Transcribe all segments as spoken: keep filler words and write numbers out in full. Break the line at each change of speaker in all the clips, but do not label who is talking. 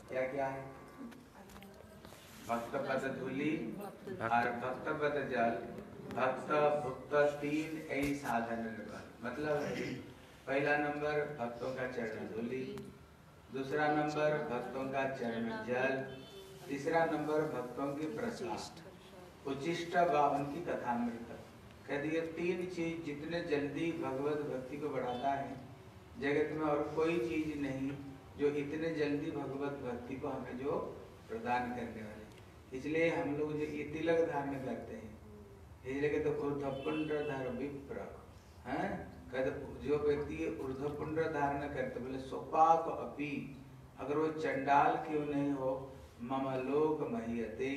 क्या क्या है? भक्त पद धूलि और भक्त पद जल, भक्त भुक्त तीन ऐ साधन निर्बल। मतलब है पहला नंबर भक्तों का चरण धूलि, दूसरा नंबर भक्तों का चरण जल, तीसरा नंबर भक्तों की प्रसाद, उचिष्ट बावन की कथामृत। कहते ये तीन चीज जितने जल्दी भगवत भक्ति को बढ़ाता है, जगत में और कोई चीज नहीं जो इतने जल्दी भगवत भक्ति को हमें जो प्रदान करने वाले। इसलिए हम लोग जो ये तिलक धारण करते हैं, इसलिए कहते ऊर्ध्वपुंड धर विप्र हैं। कहते जो व्यक्ति ऊर्ध्वपुंड धारण करते बोले सोपाक अपी, अगर वो चंडाल क्यों नहीं हो, मम लोक महीयते।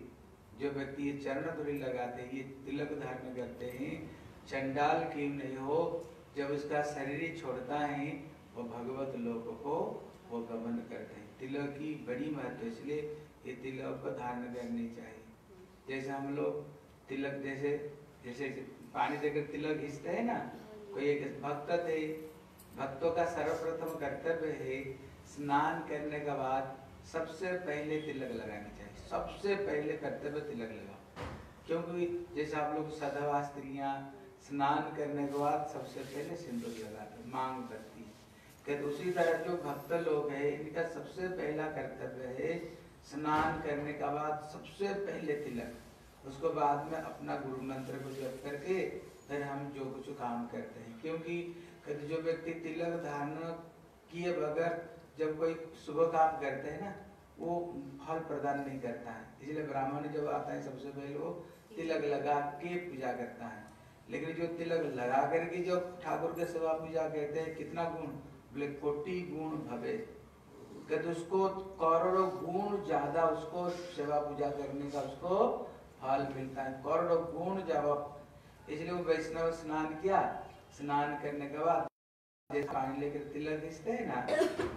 जो व्यक्ति ये चरण धूलि लगाते हैं, ये तिलक धारण करते हैं, चंडाल क्यों नहीं हो, जब उसका शरीर छोड़ता है वो भगवत लोक को वो गमन करते हैं। तिलक की बड़ी महत्व, इसलिए ये तिलक को धारण करनी चाहिए। जैसे हम लोग तिलक जैसे जैसे पानी देकर तिलक घिसते हैं ना, कोई एक भक्त थे, भक्तों का सर्वप्रथम कर्तव्य है स्नान करने के बाद सबसे पहले तिलक लगानी चाहिए। सबसे पहले कर्तव्य तिलक लगाओ, क्योंकि जैसे आप लोग सधवा स्त्रियां स्नान करने के बाद सबसे पहले सिंदूर लगाते मांग करती है। कहते उसी तरह जो भक्त लोग हैं इनका सबसे पहला कर्तव्य है स्नान करने के बाद सबसे पहले तिलक, उसको बाद में अपना गुरु मंत्र को जप करके फिर हम जो कुछ काम करते हैं। क्योंकि कहते जो व्यक्ति तिलक धारण किए बगैर जब कोई शुभ काम करते हैं ना, वो फल प्रदान नहीं करता है। इसलिए ब्राह्मण जब आता है सबसे पहले वो तिलक लगा के पूजा करता है। लेकिन जो तिलक लगा करके जो ठाकुर के सेवा पूजा कहते हैं, कितना गुण, बोले कोटि गुण भवे। कहते उसको करोड़ों गुण ज्यादा उसको सेवा पूजा करने का उसको फल मिलता है, करोड़ों गुण ज्यादा। इसलिए वो वैष्णव स्नान किया, स्नान करने के बाद जैसे पानी लेकर तिलक घिसते हैं ना,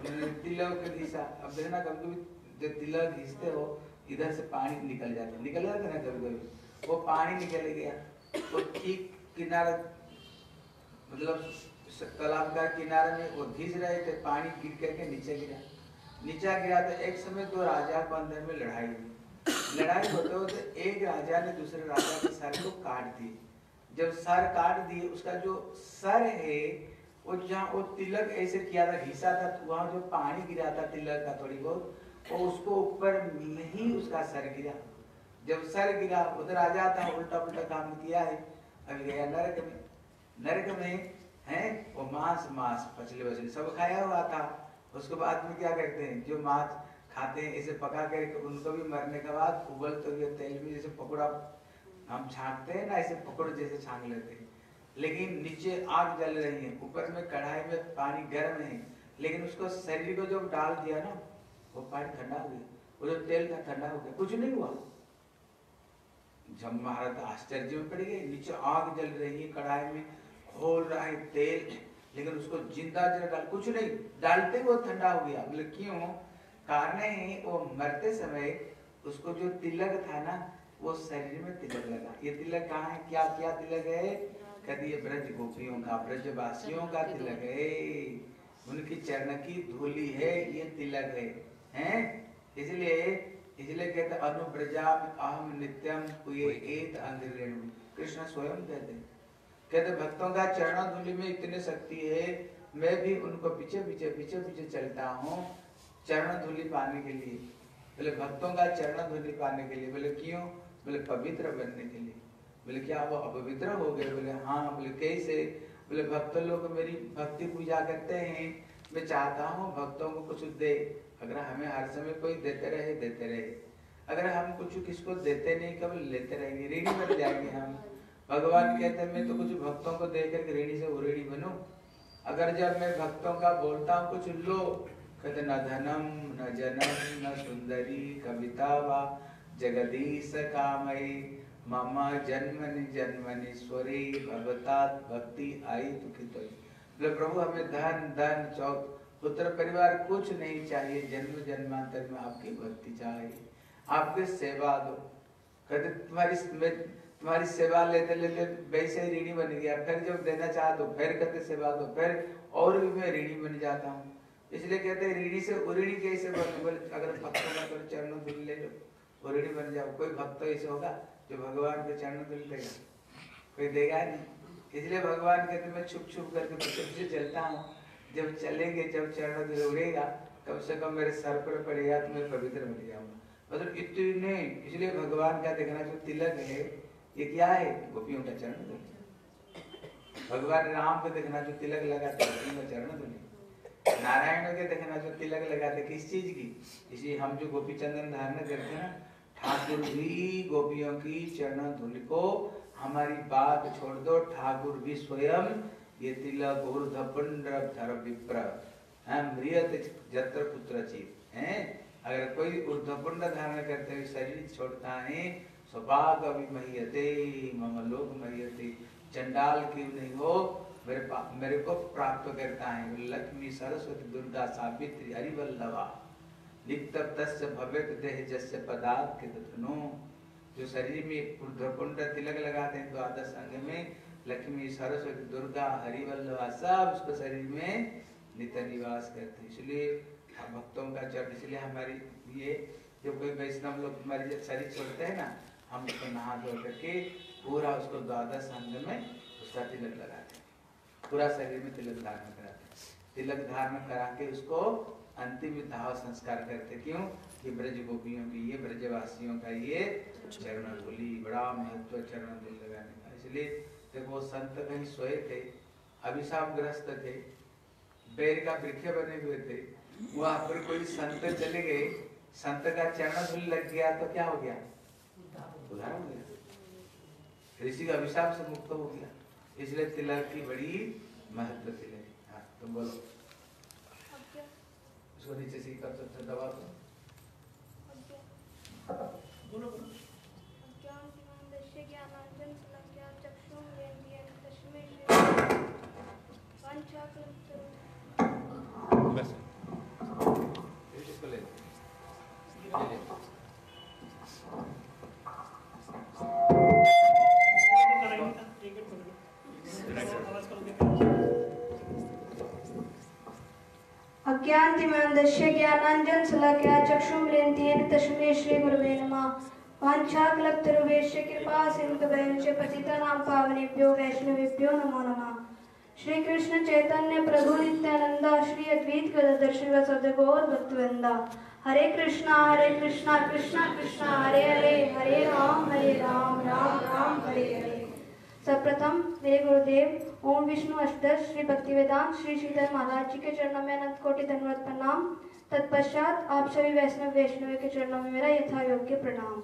तिलक घिसा। अब देखना कभी कभी जब तिलक घिसते हो इधर से पानी निकल जाता है, निकल जाता है ना कभी कभी, वो पानी निकल गया तो ठीक किनारा मतलब तालाब का किनारे में वो घिस रहे थे, पानी गिर करके नीचे गिरा। नीचा गिरा तो एक समय दो राजा को अंदर में लड़ाई हुई। लड़ाई होते होते एक राजा ने दूसरे राजा के सर को काट दिए। जब सर काट दिए, उसका जो सर है वो जहाँ वो तिलक ऐसे किया था, घिसा था, तो वहाँ जो पानी गिरा था तिलक का थोड़ी बहुत, और उसको ऊपर में ही उसका सर गिरा। जब सर गिरा, उधर राजा था उल्टा उल्टा काम किया है, अभी गया नरक में। नरक में है वो मांस मांस पचले पचले सब खाया हुआ था। उसके बाद में क्या करते हैं, जो मांस खाते हैं इसे पका करके उनको भी मरने के बाद उबलते हुए तेल में जैसे पकौड़ा हम छानते हैं ना, ऐसे पकौड़े जैसे छान लेते हैं। लेकिन नीचे आग जल रही है, ऊपर में कढ़ाई में पानी गर्म है, लेकिन उसको शरीर को जब डाल दिया ना, वो पानी ठंडा हो गया, वो जो तेल था ठंडा हो गया, कुछ नहीं हुआ। जब महाराज आश्चर्य में पड़ गए, नीचे आग जल रही है, कढ़ाई में खोल रहा है तेल, लेकिन उसको जिंदा जला डाल, कुछ नहीं, डालते वो ठंडा हो गया। बोले क्यों? कारण है वो मरते समय उसको जो तिलक था ना, वो शरीर में तिलक लगा। ये तिलक कहाँ है, क्या क्या तिलक है? कहते ये ब्रज गोपियों का, ब्रजवासियों का तिलक है, उनकी चरण की धूलि है, ये तिलक है, हैं? इसलिए इसलिए कहते अनुब्रजा अहम नित्यम एत अंग्रेणु, कृष्ण स्वयं कहते हैं। कहते भक्तों का चरण धूलि में इतनी शक्ति है, मैं भी उनको पीछे पीछे पीछे पीछे चलता हूँ चरण धूलि पाने के लिए। बोले भक्तों का चरण धूलि पाने के लिए। बोले क्यों? बोले पवित्र बनने के लिए। बोले क्या वो अपवित्र हो गए? बोले हाँ। बोले कैसे? बोले भक्त लोग मेरी भक्ति पूजा करते हैं, मैं चाहता हूँ भक्तों को कुछ दे। अगर हमें हर समय कोई देते रहे देते रहे, अगर हम कुछ किसको देते नहीं, केवल लेते रहेंगे, ऋणी बन जाएंगे हम। भगवान कहते हैं मैं तो कुछ भक्तों को दे करके ऋणी से ऋणी बनूं। अगर जब मैं भक्तों का बोलता हूँ कुछ लो, कहते न धनम न जनम न सुंदरी कविता वा जगदीश कामयी मम जन्मनि जन्मनि स्वरे भगवतात भक्ति आई दुखित। बोले प्रभु हमें धन धन चौक पुत्र परिवार कुछ नहीं चाहिए, जन्म जन्मांतर में आपकी भक्ति चाहिए, आपकी सेवा दो। कहते तुम्हारी तुम्हारी सेवा लेते लेते वैसे ही ऋणी बन गया, फिर जब देना चाह तो फिर कहते सेवा दो, फिर और भी मैं ऋणी बन जाता हूँ। इसलिए कहते हैं ऋणी से उऋणी कैसे बनो, बोले अगर भक्तों का तो चरणों धुल ले लो, उऋणी बन जाओ। कोई भक्त तो ऐसे होगा जो भगवान के चरणों धुल देगा, कोई देगा नहीं। इसलिए भगवान कहते मैं छुप छुप करके पीछे पीछे चलता हूँ, जब चलेंगे जब चरणों धुल उड़ेगा कम से कम मेरे सर पर पड़ेगा तो मैं पवित्र बन जाऊंगा। मतलब इतने, इसलिए भगवान का देखना जो तिलक है ये क्या है, गोपियों का चरण धुल। भगवान राम को देखना जो तिलक लगाते गोपियों का चरण धुल। नारायण के देखना जो तिलक लगाते किस चीज की, इसी हम जो गोपी चंदन धारण करते हैं ना, ठाकुर भी गोपियों की चरण धुल को, हमारी बात छोड़ दो, ठाकुर भी स्वयं ये तिलक ऊर्ध्वपुंड्र विप्र मृत जत्र पुत्रचित हैं। अगर कोई ऊर्ध्वपुंड धारण करते हुए शरीर छोड़ता है, स्वभाग अभिमह्यते मम लोक मह्यते, चंडाल क्यों नहीं हो मेरे मेरे को प्राप्त करता है। लक्ष्मी सरस्वती दुर्गा सावित्री हरिवल्लभा लिप्तप तस्य भवेत देह जस्य पदार्थ के तत्नो। जो शरीर में ऊर्ध्वपुंड तिलक लगाते हैं द्वादश अंग में, लक्ष्मी सरस्वती दुर्गा हरिवल्लभा सब उसको शरीर में नित्य निवास करते हैं। इसलिए भक्तों का चरण, इसलिए हमारी ये जो कोई वैष्णव लोग हमारे जब शरीर छोड़ते हैं ना, हम उसको नहा धो करके पूरा उसको द्वादश अंग में उसका तिलक लगाते हैं, पूरा शरीर में तिलक धारण कराते हैं। तिलक धारण करा के उसको अंतिम दाह संस्कार करते। क्यों? ये ब्रज गोपियों की, ये ब्रजवासियों का ये चरण धूलि, बड़ा महत्व चरण धूलि लगाने का। इसलिए देखो संत कहीं सोए थे, अभिशाप ग्रस्त थे, बैर का वृक्ष बने हुए थे, वहां पर कोई संत चले गए, संत का चरण धूल लग गया तो क्या हो गया, उद्धार हो गया, ऋषि का अभिशाप से मुक्त हो गया। इसलिए तिलक की बड़ी महत्व तिलक। हाँ तुम बोलो, उसको नीचे से कर सकते दबा दो। बोलो बोलो। बस इसको ले ले
अज्ञानतिमिरन्धस्य ज्ञानाञ्जन शलाकया चक्षुरुन्मीलितं तस्मै श्रीगुरवे नमः। वाञ्छाकल्पतरुभ्यश्च कृपा सिन्धुभ्यश्च पतितानां पावनेभ्यो वैष्णवेभ्यो नमो नमः। श्री कृष्ण चैतन्य प्रभु नित्यानंद श्री अद्वैत गदाधर श्रीवासादि गौर भक्तवृंदा। हरे कृष्णा हरे कृष्णा कृष्णा कृष्णा हरे हरे, हरे राम हरे राम राम राम हरे हरे। सर्वप्रथम मेरे गुरुदेव ओम विष्णु अष्टदश श्री भक्तिवेदांत श्री श्रीधर महाराज जी के चरणों में अनंत कोटि धन्यवाद प्रणाम। तत्पश्चात आप सभी वैष्णव वैष्णवी के चरणों में मेरा यथा योग्य प्रणाम।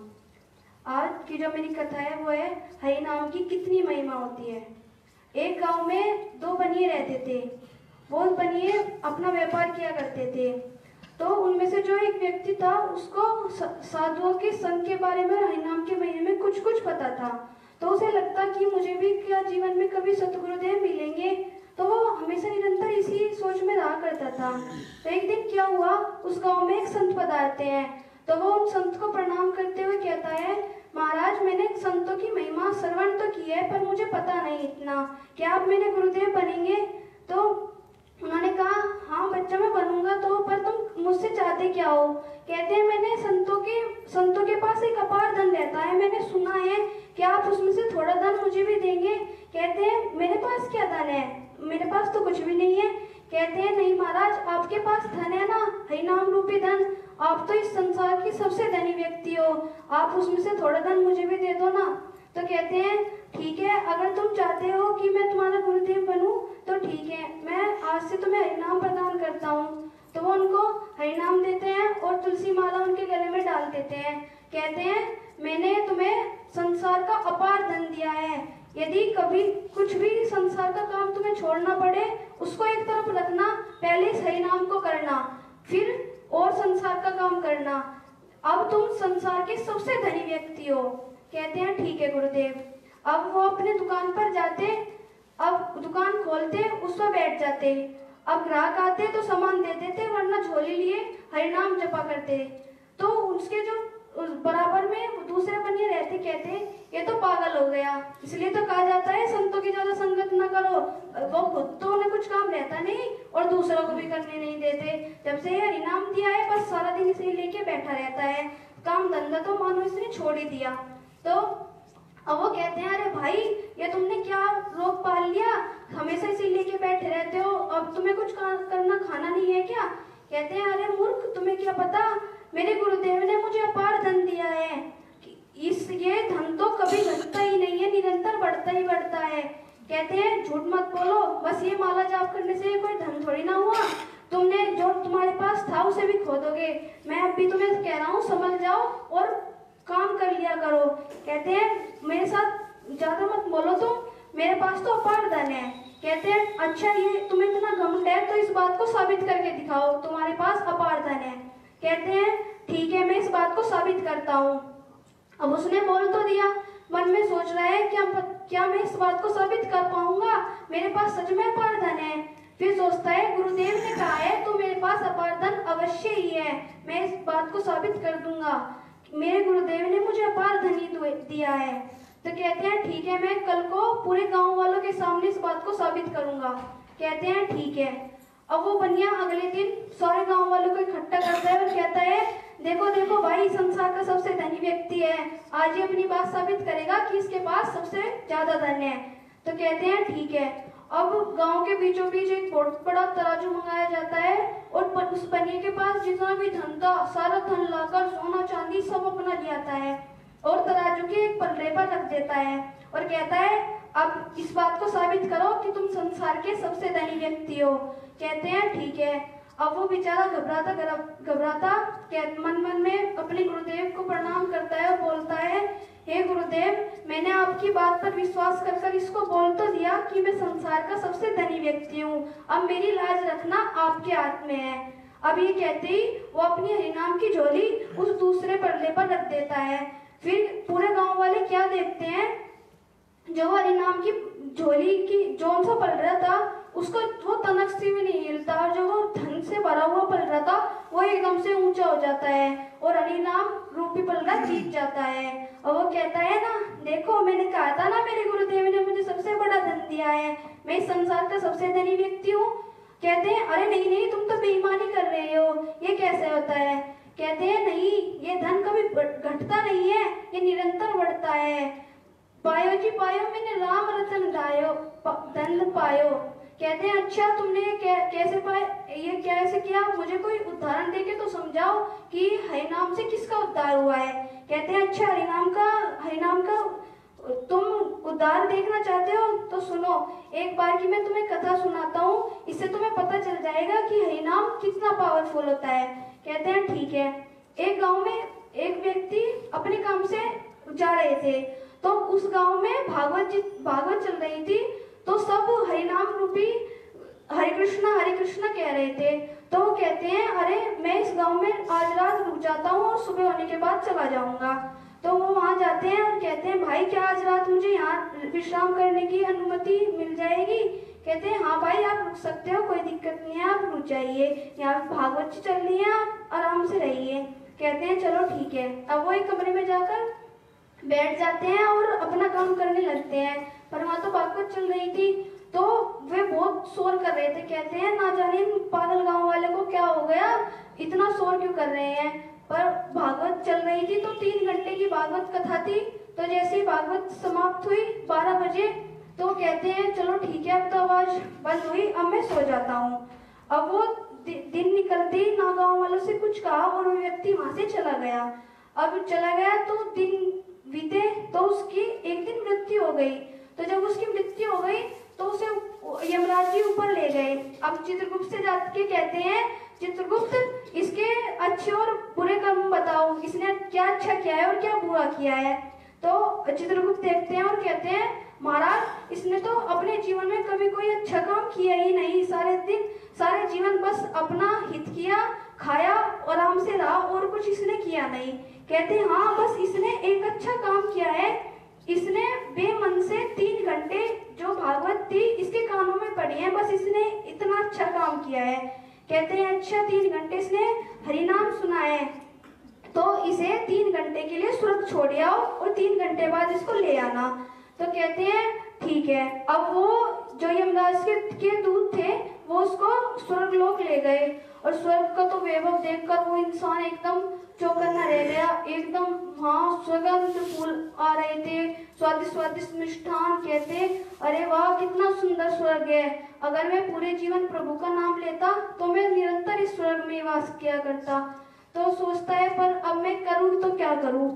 आज की जो मेरी कथा है वो है हरि नाम की कितनी महिमा होती है। एक गांव में दो बनिए रहते थे। वो बनिए अपना व्यापार किया करते थे। तो उनमें से जो एक व्यक्ति था उसको साधुओं के संग के बारे में, हरिनाम के महीने में कुछ कुछ पता था। तो उसे लगता कि मुझे भी क्या जीवन में कभी सतगुरुदेव मिलेंगे। तो वो हमेशा निरंतर इसी सोच में रहा करता था। तो एक दिन क्या हुआ, उस गांव में एक संत पधारते हैं। तो वो उन संत को प्रणाम करते हुए कहता है, महाराज मैंने संतों की महिमा श्रवण तो की है पर मुझे पता नहीं इतना, क्या आप मेरे गुरुदेव बनेंगे? तो उन्होंने कहा हाँ बच्चा मैं बनूंगा, तो पर तुम मुझसे चाहते क्या हो? कहते हैं मैंने संतों के संतों के पास एक अपार धन रहता है, मैंने सुना है, क्या आप उसमें से थोड़ा धन मुझे भी देंगे? कहते हैं मेरे पास क्या धन है, मेरे पास तो कुछ भी नहीं है। कहते हैं नहीं महाराज आपके पास धन है ना, हरिनाम रूपी धन, आप तो इस संसार की सबसे धनी व्यक्ति हो, आप उसमें से थोड़ा धन मुझे भी दे दो ना। तो कहते हैं ठीक है, अगर तुम चाहते हो कि मैं तुम्हारा गुरुदेव बनूं तो ठीक है, मैं आज से तुम्हें हरिनाम प्रदान करता हूँ। तो वो उनको हरिनाम देते हैं और तुलसी माला उनके गले में डाल देते हैं। कहते हैं मैंने तुम्हें संसार का अपार धन दिया है, यदि कभी कुछ भी संसार का काम तुम्हें छोड़ना पड़े उसको एक तरफ रखना, पहले इस हरिनाम को करना, फिर और संसार का काम करना। अब तुम संसार के सबसे धनी व्यक्ति हो। कहते हैं ठीक है गुरुदेव। अब वो अपने दुकान पर जाते, अब दुकान खोलते, उस पर बैठ जाते। अब ग्राहक आते तो सामान दे देते, वरना झोली लिए हरिनाम जपा करते। तो उसके जो उस बराबर में दूसरे बनिए रहते, कहते ये तो पागल हो गया। इसलिए तो कहा जाता है संतों की ज्यादा संगत न करो, वो खुद तो उन्हें कुछ काम रहता नहीं और दूसरों को भी करने नहीं देते। जब से ये इनाम दिया है बस सारा दिन इसे लेके बैठा रहता है, काम धंधा तो मानो इसने छोड़ ही दिया। तो अब वो कहते हैं अरे भाई ये तुमने क्या रोग पाल लिया, हमेशा इसे लेके बैठे रहते हो, अब तुम्हें कुछ करना खाना नहीं है क्या? कहते हैं अरे मूर्ख, तुम्हें क्या पता, मेरे गुरुदेव ने मुझे अपार धन दिया है, इस ये धन तो कभी घटता ही नहीं है, निरंतर बढ़ता ही बढ़ता है। कहते हैं झूठ मत बोलो, बस ये माला जाप करने से कोई धन थोड़ी ना हुआ, तुमने जो तुम्हारे पास था उसे भी खो दोगे। मैं अभी तुम्हें कह रहा हूँ समझ जाओ और काम कर लिया करो। कहते हैं मेरे साथ ज्यादा मत बोलो तुम, मेरे पास तो अपार धन है। कहते हैं अच्छा ये तुम्हें इतना घमंड है तो इस बात को साबित करके दिखाओ, तुम्हारे पास अपार धन है। कहते हैं ठीक है मैं इस बात को साबित करता हूँ। अब उसने बोल तो दिया, मन में सोच रहा है क्या क्या मैं इस बात को साबित कर पाऊंगा, मेरे पास सच में अपार धन है। फिर सोचता है गुरुदेव ने कहा है तो मेरे पास अपार धन अवश्य ही है, मैं इस बात को साबित कर दूंगा, मेरे गुरुदेव ने मुझे अपार धन ही दिया है। तो कहते हैं ठीक है मैं कल को पूरे गांव वालों के सामने इस बात को साबित करूंगा। कहते हैं ठीक है। अब वो बनिया अगले दिन सारे गांव वालों को इकट्ठा करता है और कहता है देखो देखो भाई संसार का सबसे धनी व्यक्ति है, आज ये अपनी बात साबित करेगा कि इसके पास सबसे ज्यादा धन है। तो कहते हैं ठीक है। अब गांव के बीचों बीच एक बहुत बड़ा तराजू मंगाया जाता है और उस बनिए के पास जितना भी धन था सारा धन लाकर सोना चांदी सब अपना ले आता है और तराजू के एक पल्ले पर रख देता है और कहता है अब इस बात को साबित करो कि तुम संसार के सबसे धनी व्यक्ति हो। कहते हैं ठीक है। अब वो बेचारा घबराता घबराता मन मन में अपने गुरुदेव को प्रणाम करता है और बोलता है हे गुरुदेव, मैंने आपकी बात पर विश्वास कर कर इसको बोल तो दिया कि मैं संसार का सबसे धनी व्यक्ति हूँ, अब मेरी लाज रखना आपके हाथ में है। अब ये कहते ही वो अपनी हरिनाम की झोली उस दूसरे पल्ले पर रख देता है। फिर पूरे गांव वाले क्या देखते हैं, जो हरिनाम की झोली की जौन सा पल रहा था उसको वो तनक से भी नहीं हिलता और जो वो धन से भरा हुआ पल रहा था वो एकदम से ऊंचा हो जाता है और हरिनाम रूपी पलड़ा जीत जाता है। और वो कहता है ना देखो मैंने कहा था ना मेरे गुरुदेव ने मुझे सबसे बड़ा धन दिया है, मैं इस संसार का सबसे धनी व्यक्ति हूँ। कहते हैं अरे नहीं नहीं तुम तो बेईमानी कर रहे हो, ये कैसे होता है? कहते हैं नहीं ये धन कभी घटता नहीं है, ये निरंतर बढ़ता है। पायो जी पायो मैंने राम रतन दायो धन पायो। कहते हैं अच्छा तुमने कै, कैसे पाए, ये कैसे किया, मुझे कोई उदाहरण देके तो समझाओ कि हरिनाम से किसका उद्धार हुआ है। कहते हैं अच्छा हरिनाम का हरिनाम का तुम उद्धार देखना चाहते हो तो सुनो, एक बार की मैं तुम्हें कथा सुनाता हूँ, इससे तुम्हें पता चल जाएगा कि हरिनाम कितना पावरफुल होता है। कहते हैं ठीक है। एक गांव में एक व्यक्ति अपने काम से जा रहे थे तो उस गांव में भागवत जी भागवत चल रही थी तो सब हरिनाम रूपी हरे कृष्णा हरे कृष्णा कह रहे थे। तो वो कहते हैं अरे मैं इस गांव में आज रात रुक जाता हूँ और सुबह होने के बाद चला जाऊंगा। तो वो वहां जाते हैं और कहते हैं भाई क्या आज रात मुझे यहाँ विश्राम करने की अनुमति मिल जाएगी? कहते हैं हाँ भाई आप रुक सकते हो, कोई दिक्कत नहीं है, आप रुक जाइए, यहाँ भागवत जी चल रही है, आप आराम से रहिए। कहते हैं चलो ठीक है। अब वो एक कमरे में जाकर बैठ जाते हैं और अपना काम करने लगते हैं, पर वहां तो भागवत चल रही थी तो वे बहुत शोर कर रहे थे। कहते हैं ना जाने पागल गांव वाले को क्या हो गया, इतना शोर क्यों कर रहे हैं? पर भागवत चल रही थी तो तीन घंटे की भागवत कथा थी। तो जैसे ही भागवत समाप्त हुई बारह बजे तो कहते हैं चलो ठीक है अब तो आवाज बंद हुई, अब मैं सो जाता हूँ। अब वो दिन निकलते ही ना गाँव वालों से कुछ कहा और वो व्यक्ति वहां से चला गया। अब चला गया तो दिन बीते तो उसकी एक दिन मृत्यु हो गई। तो जब उसकी मृत्यु हो गई तो उसे यमराज जी ऊपर ले गए। अब चित्रगुप्त से जाके कहते हैं चित्रगुप्त इसके अच्छे और बुरे कर्म बताओ, इसने क्या अच्छा किया है और क्या बुरा किया है। तो चित्रगुप्त देखते हैं और कहते हैं महाराज इसने तो अपने जीवन में कभी कोई अच्छा काम किया ही नहीं, सारे दिन सारे जीवन बस अपना हित किया, खाया और आराम से रहा और कुछ इसने किया नहीं। कहते हैं हाँ बस इसने एक अच्छा काम किया है, इसने बेमन से तीन घंटे जो भागवत थी इसके कानों में पड़ी है, बस इसने इतना अच्छा काम किया है। कहते हैं अच्छा तीन घंटे इसने हरिनाम सुना है। तो इसे तीन घंटे के लिए स्वर्ग छोड़ आओ और तीन घंटे बाद इसको ले आना। तो कहते हैं ठीक है। अब वो जो यमराज के, के दूत थे वो उसको स्वर्ग लोक ले गए और स्वर्ग का तो वैभव देखकर वो इंसान एकदम चौकन्ना रह गया। एकदम वहाँ सुगंध फूल आ रहे थे, स्वादिष्ट स्वादिष्ट मिष्ठान। कहते अरे वाह कितना सुंदर स्वर्ग है, अगर मैं पूरे जीवन प्रभु का नाम लेता तो मैं निरंतर इस स्वर्ग में वास किया करता। तो सोचता है पर अब मैं करूँ तो क्या करूँ।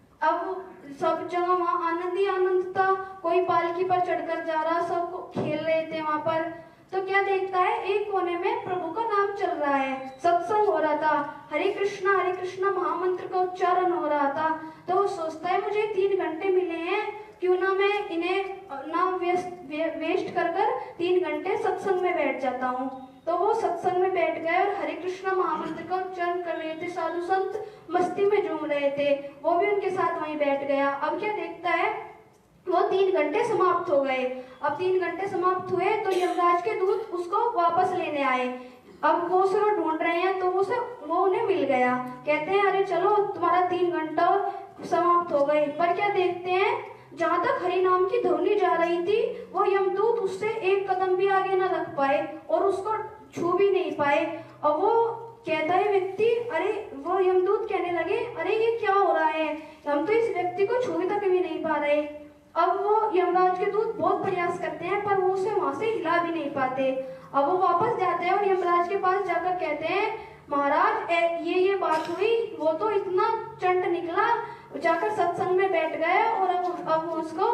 अब सब जगह वहाँ आनंद ही आनंद था, कोई पालकी पर चढ़कर जा रहा, सब खेल रहे थे वहाँ पर। तो क्या देखता है एक कोने में प्रभु का नाम चल रहा है, सत्संग हो रहा था, हरे कृष्णा हरे कृष्णा महामंत्र का उच्चारण हो रहा था। तो वो सोचता है मुझे तीन घंटे मिले हैं, क्यों ना मैं इन्हें ना वेस्ट वे, वेस्ट कर कर तीन घंटे सत्संग में बैठ जाता हूँ। तो वो सत्संग में बैठ गए और हरे कृष्णा महामंत्र का उच्चारण कर रहे थे, साधु संत मस्ती में झूम रहे थे, वो भी उनके साथ वहीं बैठ गया। अब क्या देखता है वो तीन घंटे समाप्त हो गए। अब तीन घंटे समाप्त हुए तो यमराज के दूत उसको वापस लेने आए। अब वो उसे ढूंढ रहे हैं तो उसे वो उन्हें मिल गया। कहते हैं अरे चलो तुम्हारा तीन घंटा समाप्त हो गए। पर क्या देखते हैं जहाँ तक हरि नाम की ध्वनि जा रही थी वो यमदूत उससे एक कदम भी आगे न रख पाए और उसको छू भी नहीं पाए। और वो कहता है व्यक्ति, अरे वो यमदूत कहने लगे अरे ये क्या हो रहा है, हम तो इस व्यक्ति को छू तक भी नहीं पा रहे। अब वो यमराज के दूत बहुत प्रयास करते हैं पर वो उसे वहां से हिला भी नहीं पाते। अब वो वापस जाते हैं और यमराज के पास जाकर कहते हैं महाराज ये ये बात हुई, वो तो इतना चंट निकला, जाकर सत्संग में बैठ गए और अब अब उसको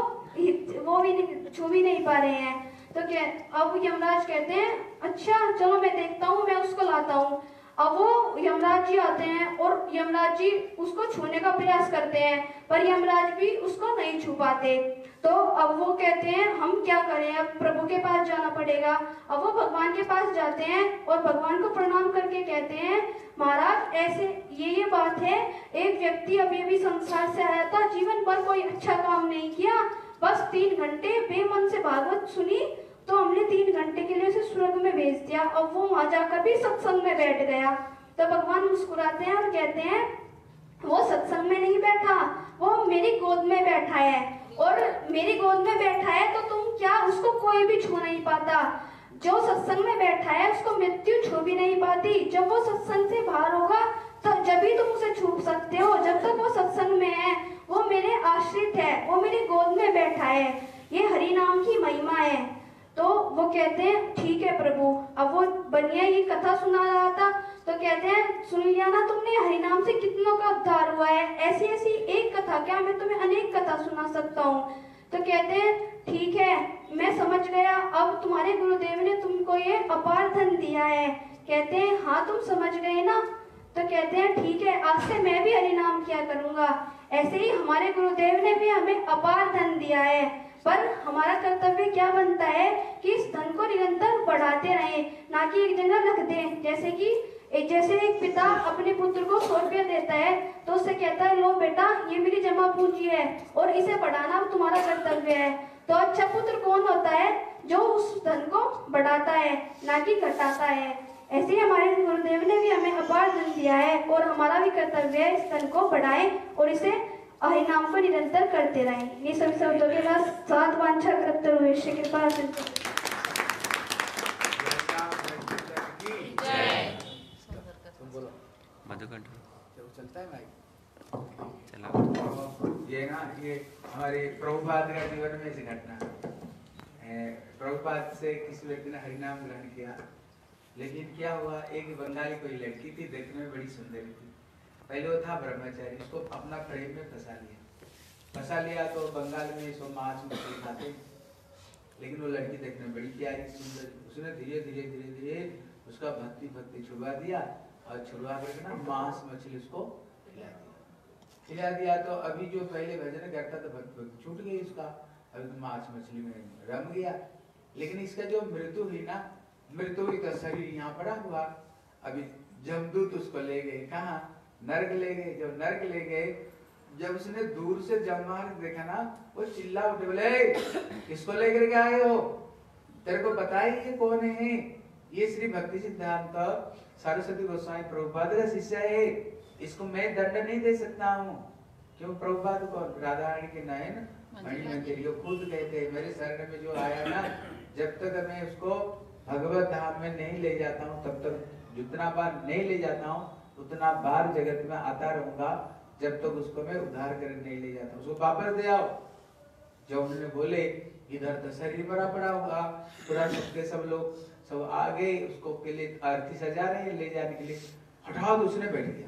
वो भी छू भी नहीं पा रहे हैं। तो क्या अब यमराज कहते हैं अच्छा चलो मैं देखता हूँ, मैं उसको लाता हूँ। अब वो यमराज जी आते हैं और यमराज जी उसको छूने का प्रयास करते हैं पर यमराज भी उसको नहीं छू पाते। तो अब वो कहते हैं हम क्या करें, अब प्रभु के पास जाना पड़ेगा। अब वो भगवान के पास जाते हैं और भगवान को प्रणाम करके कहते हैं महाराज ऐसे ये ये बात है, एक व्यक्ति अभी अभी संसार से आया था, जीवन भर कोई अच्छा काम नहीं किया, बस तीन घंटे बेमन से भागवत सुनी तो हमने तीन घंटे के लिए उसे स्वर्ग में भेज दिया। अब वो वहां जाकर भी सत्संग में बैठ गया। तो भगवान मुस्कुराते हैं और कहते हैं वो सत्संग में नहीं बैठा, वो मेरी गोद में बैठा है और मेरी गोद में बैठा है तो तुम क्या उसको कोई भी छू नहीं पाता। जो सत्संग में बैठा है उसको मृत्यु छू भी नहीं पाती। जब वो सत्संग से बाहर होगा तो जब भी तुम उसे छू सकते हो, जब तक वो सत्संग में है वो मेरे आश्रित है, वो मेरी गोद में बैठा है। ये हरि नाम की महिमा है। तो वो कहते हैं ठीक है प्रभु। अब वो बनिया ये कथा सुना रहा था तो कहते हैं सुन लिया ना तुमने, हरि नाम से कितनों का उद्धार हुआ है, ऐसी ऐसी एक कथा क्या, मैं तुम्हें अनेक कथा सुना सकता हूँ। तो कहते हैं ठीक है मैं समझ गया, अब तुम्हारे गुरुदेव ने तुमको ये अपार धन दिया है। कहते हैं हाँ तुम समझ गए ना। तो कहते हैं ठीक है आज से मैं भी हरि नाम किया करूंगा। ऐसे ही हमारे गुरुदेव ने भी हमें अपार धन दिया है, पर हमारा कर्तव्य क्या बनता है कि इस धन को निरंतर बढ़ाते रहें, ना कि एक जगह रख दें। जैसे कि जैसे एक पिता अपने पुत्र को सौ रुपया देता है तो उससे कहता है लो बेटा ये मेरी जमा पूंजी है और इसे बढ़ाना तुम्हारा कर्तव्य है। तो अच्छा पुत्र कौन होता है, जो उस धन को बढ़ाता है ना कि घटाता है। ऐसे ही हमारे गुरुदेव ने भी हमें अपार धन दिया है और हमारा भी कर्तव्य है इस धन को बढ़ाएं और इसे हरि नाम को निरंतर करते रहें। ये सभी शब्दों के बाद सात वांछा करते हुए श्री कृपा से
मधुकंठ
चलता है भाई
चला।
ये ना ये हमारे प्रभुपाद का जीवन में ऐसी घटना है। प्रभुपाद से किसी व्यक्ति ने हरिनाम ग्रहण किया, लेकिन क्या हुआ एक बंगाली कोई लड़की थी, देखने में बड़ी सुंदर थी। पहले वो था ब्रह्मचारी, उसको अपना प्रेम में फंसा लिया फंसा लिया तो बंगाल में इसको मांस मछली खाते, लेकिन वो लड़की देखने में बड़ी प्यारी सुंदर। उसने धीरे धीरे धीरे धीरे उसका भक्ति भक्ति छुड़वा दिया और छुड़वा करके ना मांस मछली उसको खिला दिया खिला दिया तो अभी जो पहले भजन करता था भक्ति भक्ति छूट गई उसका, अभी तो मांस मछली में रम गया। लेकिन इसका जो मृत्यु हुई ना, मृत्यु हुई तो शरीर यहाँ पड़ा हुआ। अभी जमदूत उसको ले गए, कहाँ नर्क ले गए। जब नर्क ले गए, जब उसने दूर से जमवान देखा ना, वो चिल्ला उठे, बोले किसको लेकर के आए हो, तेरे को पता है ये कौन है? ये श्री भक्ति सिद्धांत सरस्वती गोस्वामी प्रभुपाद का शिष्य है, इसको मैं दंड नहीं दे सकता हूँ। क्यों? प्रभुपाद को राधा रानी के नयन मणि मंदिर जो खुद कहते हैं मेरे शरण में जो आया ना, जब तक मैं उसको भगवत धाम में नहीं ले जाता हूँ तब तक, जितना बार नहीं ले जाता हूँ उतना बार जगत में आता रहूंगा जब तक उसको मैं उद्धार कर नहीं ले जाता हूँ। उसको वापस दे आओ। जब उन्होंने बोले इधर तो शरीर भरा पड़ा होगा, पूरा सबके सब लोग सब आ गए उसको के लिए आरती सजा रहे हैं ले जाने के लिए, हठात उसने बैठ गया,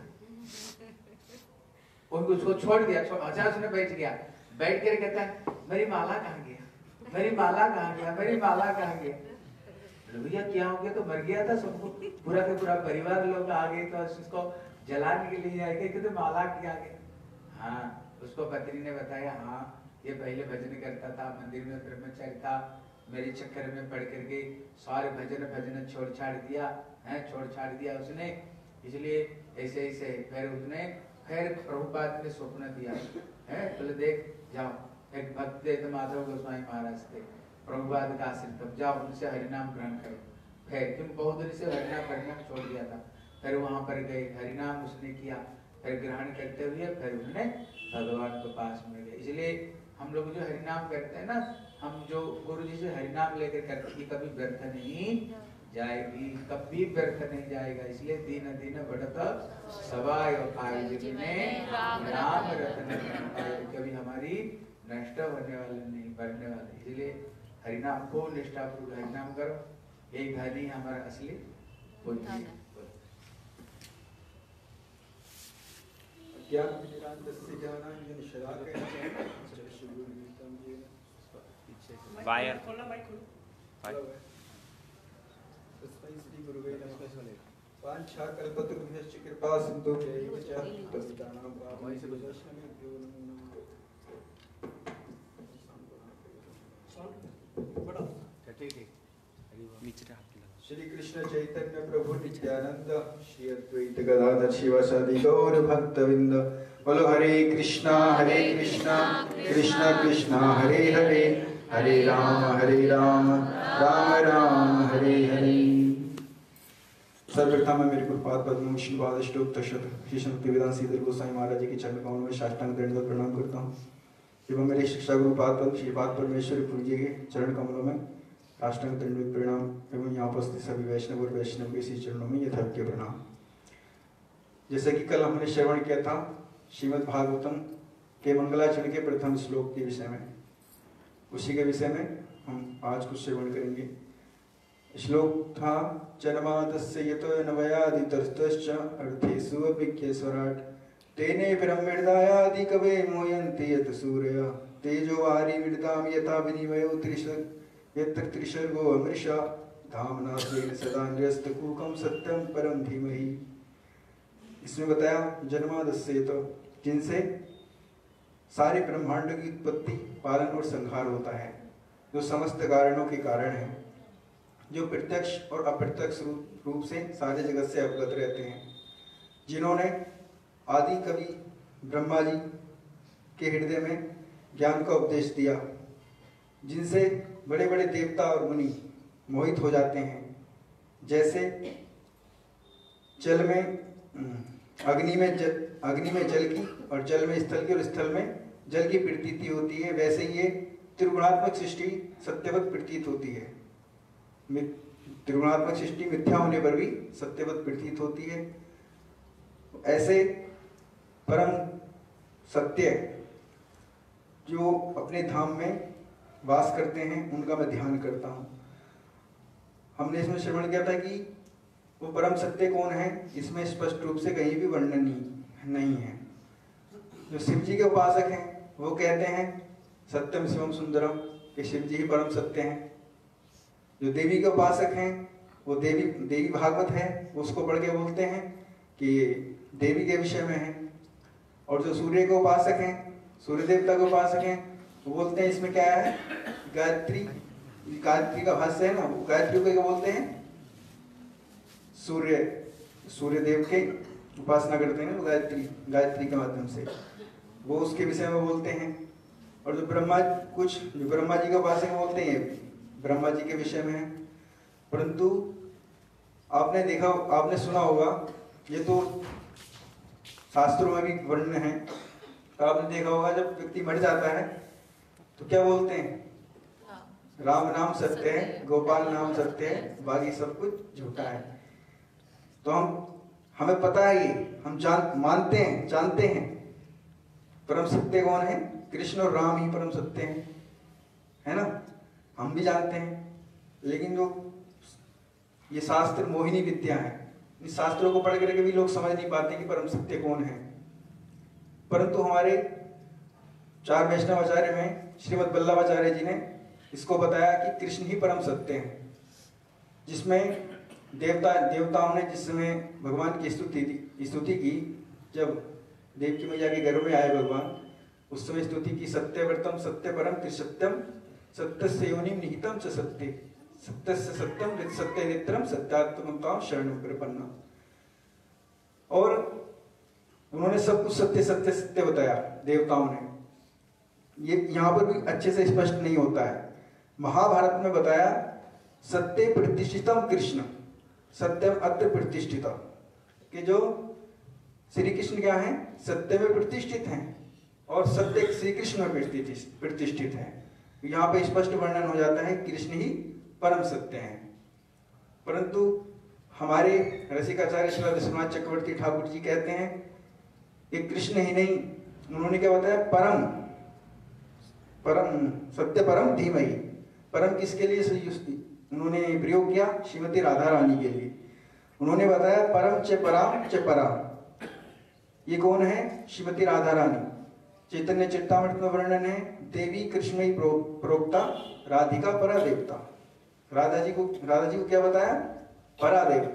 उसको छोड़ दिया, अच्छा उसने बैठ गया, बैठ कर कहता है मेरी माला कहाँ गया, मेरी माला कहाँ गया, मेरी माला कहाँ गया। भैया क्या हो गया? तो मर गया था, सबको पूरा के पूरा परिवार लोग आ गए तो उसको जलाने के लिए आए गए, तो माला क्या गया। हाँ, उसको पत्नी ने बताया, हाँ ये पहले भजन करता था, मंदिर में ब्रह्मचारी था, मेरे चक्कर में पड़ करके सारे भजन भजन छोड़ छाड़ दिया है, छोड़ छाड़ दिया उसने, इसलिए ऐसे ऐसे फिर उसने फिर प्रभुपाद ने स्वप्न दिया है, बोले देख जाओ एक भक्त थे माधव गोस्वामी महाराज थे, प्रभुपाद का आश्रित, तब जाओ उनसे हरिनाम ग्रहण करो। फिर क्योंकि बहुत दिन से हरिनाम हरिनाम छोड़ दिया था, फिर वहां पर गए, हरिनाम उसने किया, फिर ग्रहण करते हुए फिर उन्होंने भगवान के पास में गए। इसलिए हम लोग जो हरिनाम करते हैं ना, हम जो गुरु जी से हरिनाम लेकर करते हैं कभी व्यर्थ नहीं जाएगी, कभी व्यर्थ नहीं जाएगा। इसलिए दिन दिन बढ़त सवाय राम रतन, कभी हमारी नष्ट होने वाले नहीं, बढ़ने वाले। इसलिए हरिनाम को निष्ठा पूर्वक हरिनाम करो, यही धनी हमारा असली पूंजी है।
वायर
वांछा कल्पतरुभ्यश्च कृपा सिन्धुभ्यैव च पतितानां पावनेभ्यो वैष्णवेभ्यो नमो नमः। श्री कृष्ण चैतन्य प्रभु नित्यानंद, श्री अद्वैत गदाधर शिवासादि गौर भक्तविंद। बोलो हरे कृष्णा हरे कृष्णा कृष्णा कृष्णा हरे हरे, हरे राम हरे राम राम राम हरे हरे। सर्वप्रथम मैं मेरे गुरुपाद पद्म श्रीपाद अष्टोक तशत श्री शक्ति वेदांत श्रीधर गोस्वामी महाराज जी के चरण कमलों में साष्टांग दंडवत प्रणाम करता हूँ एवं मेरे शिक्षा गुरुपाद पद्म श्रीपाद परमेश्वर पुरी जी के चरण कमलों में साष्टांग दंडवत प्रणाम एवं यहाँ उपस्थित सभी वैष्णव और वैष्णव के श्री चरणों में यथार्थ्य प्रणाम। जैसे कि कल हमने श्रवण किया था श्रीमद् भागवतम के मंगलाचरण के प्रथम श्लोक के विषय में, उसी के विषय में हम आज कुछ श्रवण करेंगे। श्लोक था जन्मादस्य यतो नवयादितस्तश्च अर्थेषु अभिज्ञस्वराट् तेने ब्रह्मृदायादि कवे मोयन्ति यत् सूर्य तेजो वारि मृदाम यथा विनिमयो त्रिशर् यत्र त्रिशर्गो अमृषा धामना स्वेन सदा निरस्तकूकं सत्यं परम धीमहि। इसमें बताया जन्मादस्य तो जिनसे सारे ब्रह्मांड की उत्पत्ति पालन और संहार होता है, जो समस्त कारणों के कारण है, जो प्रत्यक्ष और अप्रत्यक्ष रूप से सारे जगत से अवगत रहते हैं, जिन्होंने आदि कवि ब्रह्मा जी के हृदय में ज्ञान का उपदेश दिया, जिनसे बड़े बड़े देवता और मुनि मोहित हो जाते हैं। जैसे जल में अग्नि में जल अग्नि में जल की और जल में स्थल की और स्थल में जल की प्रतीति होती है, वैसे ये त्रिगुणात्मक सृष्टि सत्यवत प्रतीत होती है। त्रिगुणात्मक सृष्टि मिथ्या होने पर भी सत्यवत प्रतीत होती है। ऐसे परम सत्य जो अपने धाम में वास करते हैं उनका मैं ध्यान करता हूँ। हमने इसमें श्रवण किया था कि वो परम सत्य कौन है, इसमें स्पष्ट रूप से कहीं भी वर्णन नहीं, नहीं है। जो शिव जी के उपासक हैं वो कहते हैं सत्यम शिवम सुंदरम, कि शिव जी ही परम सत्य हैं। जो देवी के उपासक हैं वो देवी देवी भागवत है, उसको पढ़ के बोलते हैं कि देवी के विषय में है। और जो सूर्य के उपासक हैं, सूर्य देवता के उपासक हैं, वो बोलते हैं इसमें क्या है, गायत्री गायत्री का भाष्य है ना, वो गायत्री को क्या बोलते हैं, सूर्य सूर्य देव के उपासना करते हैं वो गायत्री गायत्री के माध्यम से, वो उसके विषय में बोलते हैं। और जो ब्रह्मा कुछ जो ब्रह्मा जी के उपासक बोलते हैं ब्रह्मा जी के विषय में है। परंतु आपने देखा आपने सुना होगा, ये तो शास्त्रों में भी वर्णन है। आपने देखा होगा जब व्यक्ति मर जाता है तो क्या बोलते हैं, राम नाम सत्य है, गोपाल नाम सत्य है, बाकी सब कुछ झूठा है। तो हम हमें पता है ये, हम जान मानते हैं, जानते हैं परम सत्य कौन है, कृष्ण और राम ही परम सत्य हैं, है ना, हम भी जानते हैं। लेकिन जो ये शास्त्र मोहिनी विद्या है, इन शास्त्रों को पढ़ करके भी लोग समझ नहीं पाते कि परम सत्य कौन है। परंतु हमारे चार वैष्णव आचार्य में श्रीमद् वल्लभाचार्य जी ने इसको बताया कि कृष्ण ही परम सत्य है, जिसमें देवता देवताओं ने जिस समय भगवान की स्तुति स्तुति की, जब देवकी मैया के घर में आए भगवान, उस समय स्तुति की, सत्यव्रतम सत्य परम त्रिसत्यम सत्यस्य योनिम निहितम च सत्य सत्यस्य सत्यम सत्य नेत्रम सत्यात्मकतां शरणं प्रपन्ना। और उन्होंने सब कुछ सत्य सत्य सत्य बताया देवताओं ने। ये यहाँ पर भी अच्छे से स्पष्ट नहीं होता है। महाभारत में बताया सत्य प्रतिष्ठितम कृष्ण सत्यम अत्र प्रतिष्ठिता, कि जो श्री कृष्ण क्या है, सत्य में प्रतिष्ठित हैं और सत्य श्री कृष्ण में प्रतिष्ठित है। यहाँ पे स्पष्ट वर्णन हो जाता है कृष्ण ही परम सत्य हैं। परंतु हमारे रसिकाचार्य श्री विश्वनाथ चक्रवर्ती ठाकुर जी कहते हैं कि कृष्ण ही नहीं, उन्होंने क्या बताया, परम परम सत्य परम धीमहि। परम किसके लिए उन्होंने प्रयोग किया, श्रीमती राधा रानी के लिए। उन्होंने बताया परम च पराम च पराम, ये कौन है, श्रीमती राधा रानी। चैतन्य चरितामृत में वर्णन है, देवी कृष्ण ही प्रोक्ता राधिका परा देवता। राधा जी को राधा जी को क्या बताया, परा देवता।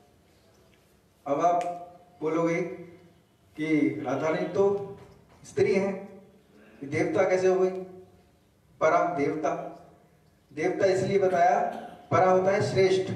अब आप बोलोगे कि राधा रानी तो स्त्री है, देवता कैसे हो गई, परा देवता। देवता इसलिए बताया, परा होता है श्रेष्ठ,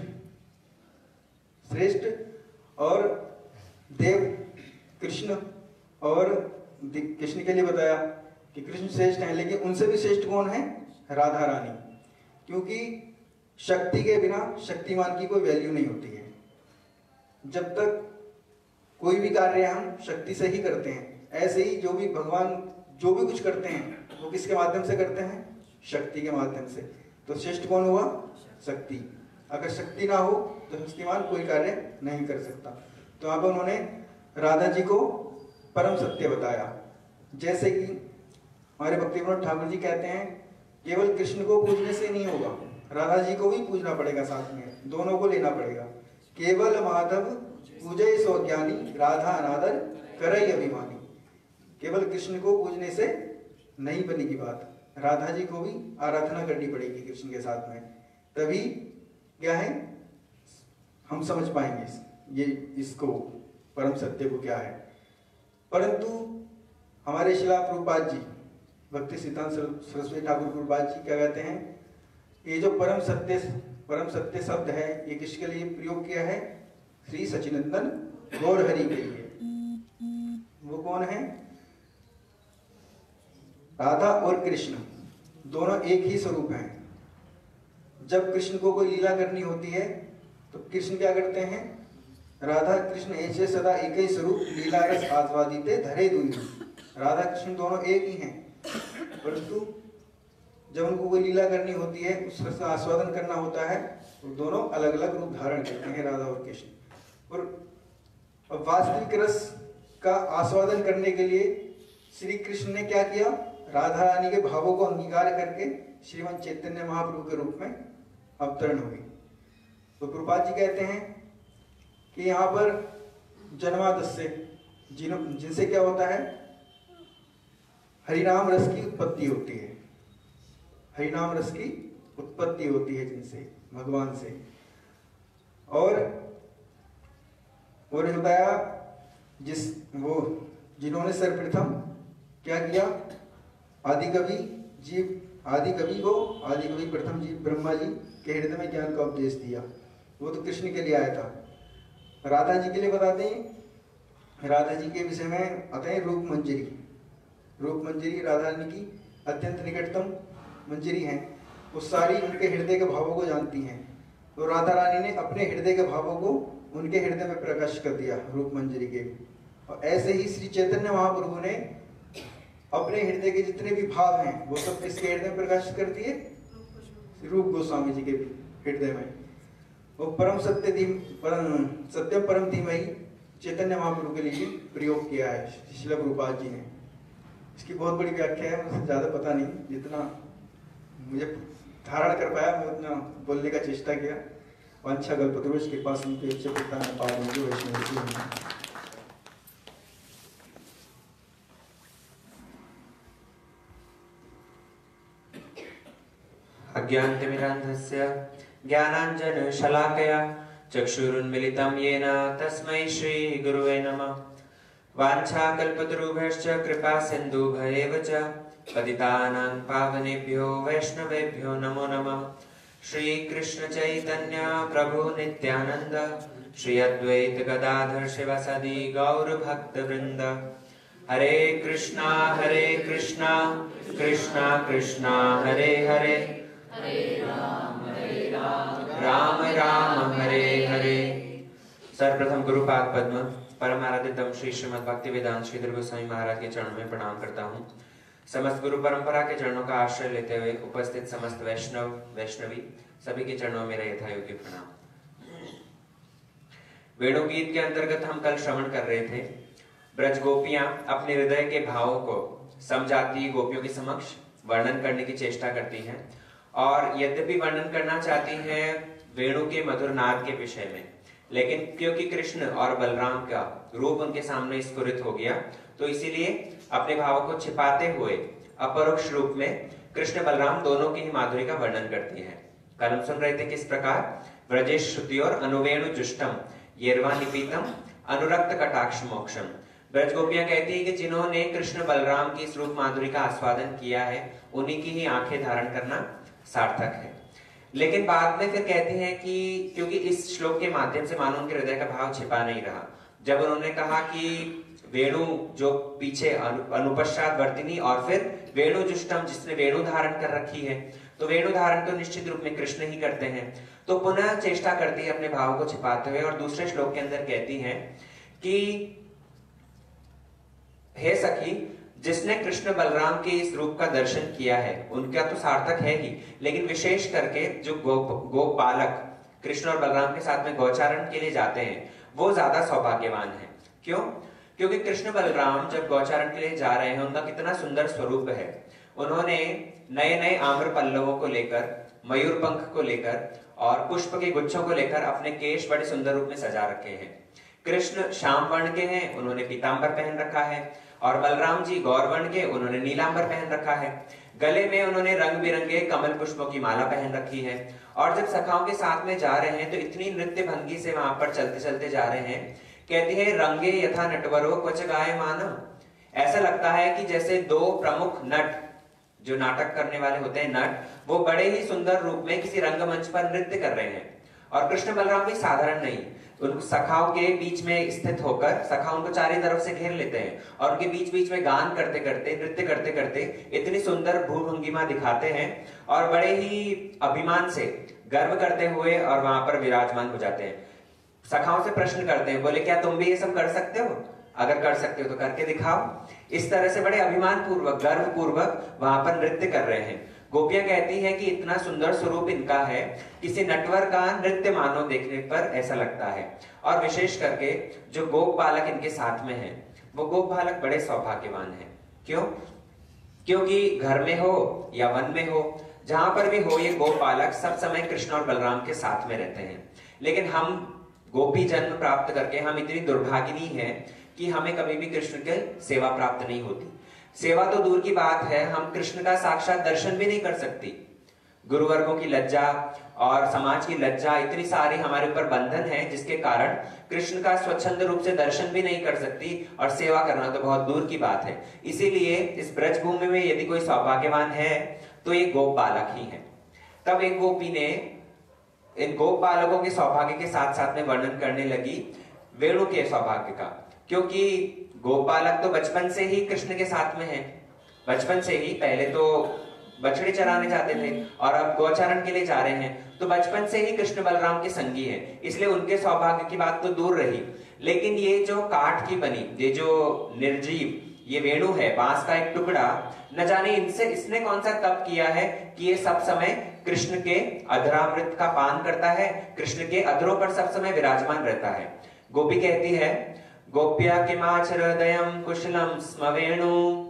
श्रेष्ठ, और देव कृष्ण, और कृष्ण के लिए बताया कि कृष्ण श्रेष्ठ है, लेकिन उनसे भी श्रेष्ठ कौन है, राधा रानी। क्योंकि शक्ति के बिना शक्तिमान की कोई वैल्यू नहीं होती है। जब तक कोई भी कार्य हम शक्ति से ही करते हैं, ऐसे ही जो भी भगवान जो भी कुछ करते हैं वो किसके माध्यम से करते हैं, शक्ति के माध्यम से। तो श्रेष्ठ कौन हुआ, शक्ति। अगर शक्ति ना हो तो शक्तिमान कोई कार्य नहीं कर सकता। तो यहाँ पर उन्होंने राधा जी को परम सत्य बताया। जैसे कि हमारे भक्ति विनोद ठाकुर जी कहते हैं, केवल कृष्ण को पूजने से नहीं होगा, राधा जी को भी पूजना पड़ेगा, साथ में दोनों को लेना पड़ेगा। केवल माधव पूजय सो ज्ञानी, राधा अनादर करई अभिमानी। केवल कृष्ण को पूजने से नहीं बनेगी बात, राधा जी को भी आराधना करनी पड़ेगी कृष्ण के साथ में, तभी क्या है हम समझ पाएंगे ये इसको परम सत्य को क्या है। परंतु हमारे शिला प्रभुपाद जी, भक्ति सिद्धांत सरस्वती ठाकुर प्रभुपाद जी क्या कहते हैं, ये जो परम सत्य परम सत्य शब्द है ये किसके लिए प्रयोग किया है, श्री सचिनंदन गौर हरि के लिए। वो कौन है, राधा और कृष्ण दोनों एक ही स्वरूप हैं। जब कृष्ण को कोई लीला करनी होती है तो कृष्ण क्या करते हैं, राधा कृष्ण ऐसे सदा एक ही स्वरूप लीला रस आस्वादिते धरे दुनि। राधा कृष्ण दोनों एक ही हैं, परंतु जब उनको कोई लीला करनी होती है, उस रस का आस्वादन करना होता है, तो दोनों अलग अलग रूप धारण करते हैं, राधा और कृष्ण। और वास्तविक रस का आस्वादन करने के लिए श्री कृष्ण ने क्या किया, राधा रानी के भावों को अंगीकार करके श्रीमंत चैतन्य महाप्रभु के रूप में अवतरण हुई। तो प्रभुपाद जी कहते हैं कि यहाँ पर जन्मादस्य जिन जिनसे क्या होता है, हरिनाम रस की उत्पत्ति होती है, हरिनाम रस की उत्पत्ति होती है जिनसे, भगवान से। और और बताया जिस वो जिन्होंने सर्वप्रथम क्या किया, आदि कवि जीव आदि कवि को आदि कवि प्रथम जीव ब्रह्मा जी के हृदय में ज्ञान का उपदेश दिया, वो तो कृष्ण के लिए आया था। राधा जी के लिए बताते हैं, राधा जी के विषय में आते हैं रूप मंजरी। रूप मंजरी राधा रानी की अत्यंत निकटतम मंजरी हैं, वो सारी उनके हृदय के भावों को जानती हैं। तो राधा रानी ने अपने हृदय के भावों को उनके हृदय में प्रकाश कर दिया रूप मंजरी के। और ऐसे ही श्री चैतन्य महाप्रभु ने अपने हृदय के जितने भी भाव हैं वो सब किसके हृदय में प्रकाशित कर दिए? रूप गोस्वामी जी के हृदय में। वो परम सत्य धी परम सत्यम परम धीमहि चैतन्य महाप्रभु के लिए प्रयोग किया है श्रील प्रभुपाद जी ने। इसकी बहुत बड़ी व्याख्या है, मुझे ज्यादा पता नहीं, जितना मुझे धारण कर पाया मैं उतना बोलने का चेष्टा किया। वांछा कल्पतरुष के पास उनके इच्छा पिता ने पावन जो वैष्णव।
अज्ञानतिमिरान्धस्य ज्ञानाञ्जनशलाकया चक्षुरुन्मिलितं येन तस्मै श्रीगुरुवे नमः। वाञ्छाकल्पतरुभ्यश्च कृपा सिन्धुभ्येव च पतितानां पावनेभ्यो वैष्णवेभ्यो नमो नमः। श्री कृष्ण चैतन्य प्रभु नित्यानंद श्री अद्वैत गदाधर शिवासादि गौर भक्त वृंद। हरे कृष्णा हरे कृष्णा कृष्णा कृष्णा हरे हरे राम राम हरे हरे। सर्वप्रथम गुरुपाद पद्म परम आराध्यतम श्री श्रीमद् भक्ति वेदांत श्रीधर गोस्वामी महाराज के चरणों में प्रणाम करता हूँ। समस्त गुरु परंपरा के चरणों का आश्रय लेते हुए उपस्थित समस्त वैष्णव वैष्णवी सभी के चरणों में यथा योग्य प्रणाम। वेणु गीत के अंतर्गत हम कल श्रवण कर रहे थे। ब्रज गोपियां अपने हृदय के भावों को समझाती गोपियों के समक्ष वर्णन करने की चेष्टा करती हैं और यद्यपि वर्णन करना चाहती हैं वेणु के मधुर नाद के विषय में, लेकिन क्योंकि कृष्ण और बलराम का रूप उनके सामने स्फुरित हो गया तो इसीलिए अपने भावों को छिपाते हुए अपरोक्ष रूप में कृष्ण बलराम दोनों की ही माधुरी का वर्णन करती हैं। कल हम सुन रहे थे किस प्रकार ब्रजेश श्रुति और अनुवेणु जुष्टम येरवा निपीतम अनुरक्त कटाक्ष मोक्षम। ब्रज गोपियां कहती है कि जिन्होंने कृष्ण बलराम की इस रूप माधुरी का आस्वादन किया है उन्हीं की ही आंखें धारण करना सार्थक है। लेकिन बाद में फिर कहती हैं कि क्योंकि इस श्लोक के माध्यम से मानो उनके हृदय का भाव छिपा नहीं रहा। जब उन्होंने कहा कि वेणु जो पीछे अनुपश्चात वर्तिनी और फिर वेणु जुष्टम जिसने वेणु धारण कर रखी है, तो वेणु धारण तो निश्चित रूप में कृष्ण ही करते हैं, तो पुनः चेष्टा करती है अपने भाव को छिपाते हुए और दूसरे श्लोक के अंदर कहती हैं कि हे सखी, जिसने कृष्ण बलराम के इस रूप का दर्शन किया है उनका तो सार्थक है ही, लेकिन विशेष करके जो गोप गोप बालक कृष्ण और बलराम के साथ में गौचारण के लिए जाते हैं वो ज्यादा सौभाग्यवान है। क्यों? क्योंकि कृष्ण बलराम जब गौचारण के लिए जा रहे हैं उनका कितना सुंदर स्वरूप है। उन्होंने नए नए आम्र पल्लवों को लेकर, मयूर पंख को लेकर और पुष्प के गुच्छों को लेकर अपने केश बड़े सुंदर रूप में सजा रखे हैं। कृष्ण श्याम वर्ण के हैं, उन्होंने पीतांबर पहन रखा है, और बलराम जी गौर वर्ण के, उन्होंने नीलांबर पहन रखा है। गले में उन्होंने रंग बिरंगे कमल पुष्पों की माला पहन रखी है। और जब सखाओं के साथ में जा रहे हैं तो इतनी नृत्य भंगी से वहां पर चलते चलते जा रहे हैं, कहती है रंगे यथा नटवरो क्वच गायमानम। ऐसा लगता है कि जैसे दो प्रमुख नट जो नाटक करने वाले होते हैं नट, वो बड़े ही सुंदर रूप में किसी रंगमंच पर नृत्य कर रहे हैं। और कृष्ण बलराम भी साधारण नहीं, उन सखाओं के बीच में स्थित होकर सखा उनको चारों तरफ से घेर लेते हैं और उनके बीच बीच में गान करते करते नृत्य करते करते इतनी सुंदर भूभंगिमा दिखाते हैं और बड़े ही अभिमान से गर्व करते हुए और वहां पर विराजमान हो जाते हैं। सखाओं से प्रश्न करते हैं, बोले क्या तुम भी ये सब कर सकते हो? अगर कर सकते हो तो करके दिखाओ। इस तरह से बड़े अभिमान पूर्वक गर्व पूर्वक वहां पर नृत्य कर रहे हैं। गोपियां कहती है कि इतना सुंदर स्वरूप इनका है, किसी नटवर का नृत्य मानो देखने पर ऐसा लगता है। और विशेष करके जो गोप बालक इनके साथ में है वो गोप बालक बड़े सौभाग्यवान हैं। क्यों? क्योंकि घर में हो या वन में हो, जहां पर भी हो, ये गोप बालक सब समय कृष्ण और बलराम के साथ में रहते हैं। लेकिन हम गोपी जन्म प्राप्त करके हम इतनी दुर्भागिनी हैं कि हमें कभी भी कृष्ण की सेवा प्राप्त नहीं होती। सेवा तो दूर की बात है, हम कृष्ण का साक्षात दर्शन भी नहीं कर सकती। गुरुवर्गों की लज्जा और समाज की लज्जा, इतनी सारी हमारे ऊपर बंधन है जिसके कारण कृष्ण का स्वच्छंद रूप से दर्शन भी नहीं कर सकती और सेवा करना तो बहुत दूर की बात है। इसीलिए इस ब्रज भूमि में यदि कोई सौभाग्यवान है तो ये गोप बालक ही है। तब एक गोपी ने इन गोप बालकों के सौभाग्य के साथ साथ में वर्णन करने लगी वेणु के सौभाग्य का, क्योंकि गोप बालक तो बचपन से ही कृष्ण के साथ में है। बचपन से ही, पहले तो बछड़े चराने जाते थे और अब गौचारण के लिए जा रहे हैं, तो बचपन से ही कृष्ण बलराम के संगी हैं, इसलिए उनके सौभाग्य की बात तो दूर रही। लेकिन ये जो काठ की बनी, ये जो निर्जीव ये वेणु है, बांस का एक टुकड़ा, न जाने इनसे इसने कौन सा तप किया है कि ये सब समय कृष्ण के अधरामृत का पान करता है, कृष्ण के अधरों पर सब समय विराजमान रहता है। गोपी कहती है, गोप्या किमाचर हृदयम कुशलम स्म वेणु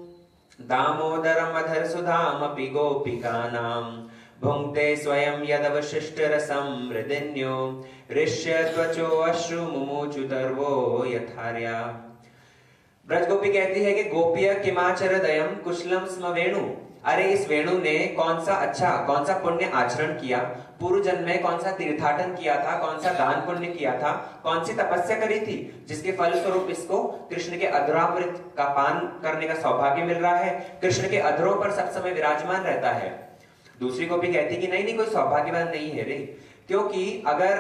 दामोदरम अधर सुधामपि गोपिकानाम भुंक्ते स्वयं यदवशिष्ट रसम मृदिन्यो ऋष्य त्वचो अश्रु मुमुचुतर्वो यथार्या। ब्रज गोपी कहती है कि गोपिया किमाचर दयम कुशलम स्म वेणु, अरे इस वेणु ने कौन सा अच्छा कौन सा पुण्य आचरण किया, पूर्व जन्म में कौन सा तीर्थाटन किया था, कौन सा दान पुण्य किया था, कौन सी तपस्या करी थी जिसके फल स्वरूप इसको कृष्ण के अधरामृत का पान करने का सौभाग्य मिल रहा है, कृष्ण के अधरों पर सब समय विराजमान रहता है। दूसरी गोपी कहती कि नहीं नहीं कोई सौभाग्यवान नहीं है रे, क्योंकि अगर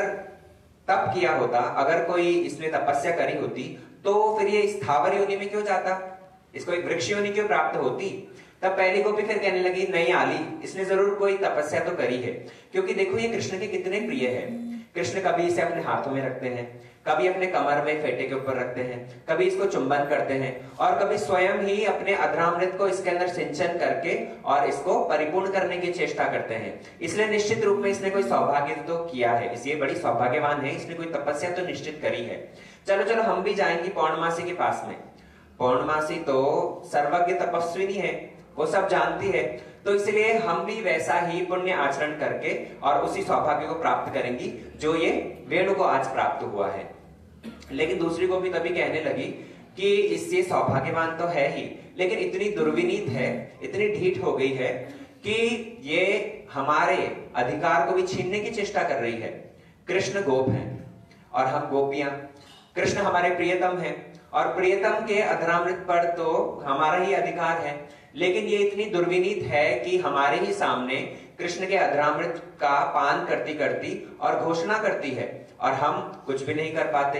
तप किया होता, अगर कोई इसने तपस्या करी होती तो फिर ये स्थावर योनि में क्यों जाता, इसको एक वृक्ष योनि क्यों प्राप्त होती। तब पहली गोपी फिर कहने लगी, नहीं आली, इसने जरूर कोई तपस्या तो करी है, क्योंकि देखो ये कृष्ण के कितने प्रिय है। कृष्ण कभी इसे अपने हाथों में रखते हैं, कभी अपने कमर में फेटे के ऊपर रखते हैं, कभी इसको चुंबन करते हैं और कभी स्वयं ही अपने अधरामृत को इसके अंदर सिंचन करके और इसको परिपूर्ण करने की चेष्टा करते हैं। इसलिए निश्चित रूप में इसने कोई सौभाग्य तो किया है, इसलिए बड़ी सौभाग्यवान है, इसने कोई तपस्या तो निश्चित करी है। चलो चलो हम भी जाएंगे पौर्णमासी के पास में। पौर्णमासी तो सर्वज्ञ तपस्विनी है, वो सब जानती है, तो इसलिए हम भी वैसा ही पुण्य आचरण करके और उसी सौभाग्य को प्राप्त करेंगी जो ये वेणु को आज प्राप्त हुआ है। लेकिन दूसरी को भी तभी कहने लगी कि इससे सौभाग्यवान तो है ही, लेकिन इतनी दुर्विनीत है, इतनी ढीठ हो गई है कि ये हमारे अधिकार को भी छीनने की चेष्टा कर रही है। कृष्ण गोप हैं और हम गोपियां, कृष्ण हमारे प्रियतम हैं और प्रियतम के अधरामृत पर तो हमारा ही अधिकार है, लेकिन ये इतनी दुर्विनीत है कि हमारे ही सामने कृष्ण के अधरामृत का पान करती करती और घोषणा करती है और हम कुछ भी नहीं कर पाते।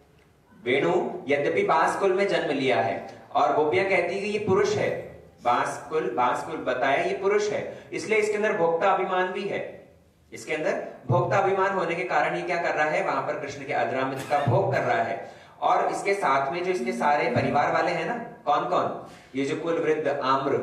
वेणु यद्यपि बांसकुल में जन्म लिया है और गोपियां कहती है कि ये पुरुष है, बांसकुल बांसकुल बताया ये पुरुष है, इसलिए इसके अंदर भोक्ता अभिमान भी है। इसके अंदर भोक्ता अभिमान होने के कारण ये क्या कर रहा है, वहां पर कृष्ण के अधरामृत का भोग कर रहा है। और इसके साथ में जो इसके सारे परिवार वाले हैं ना, कौन कौन, ये जो कुल वृद्ध आम्र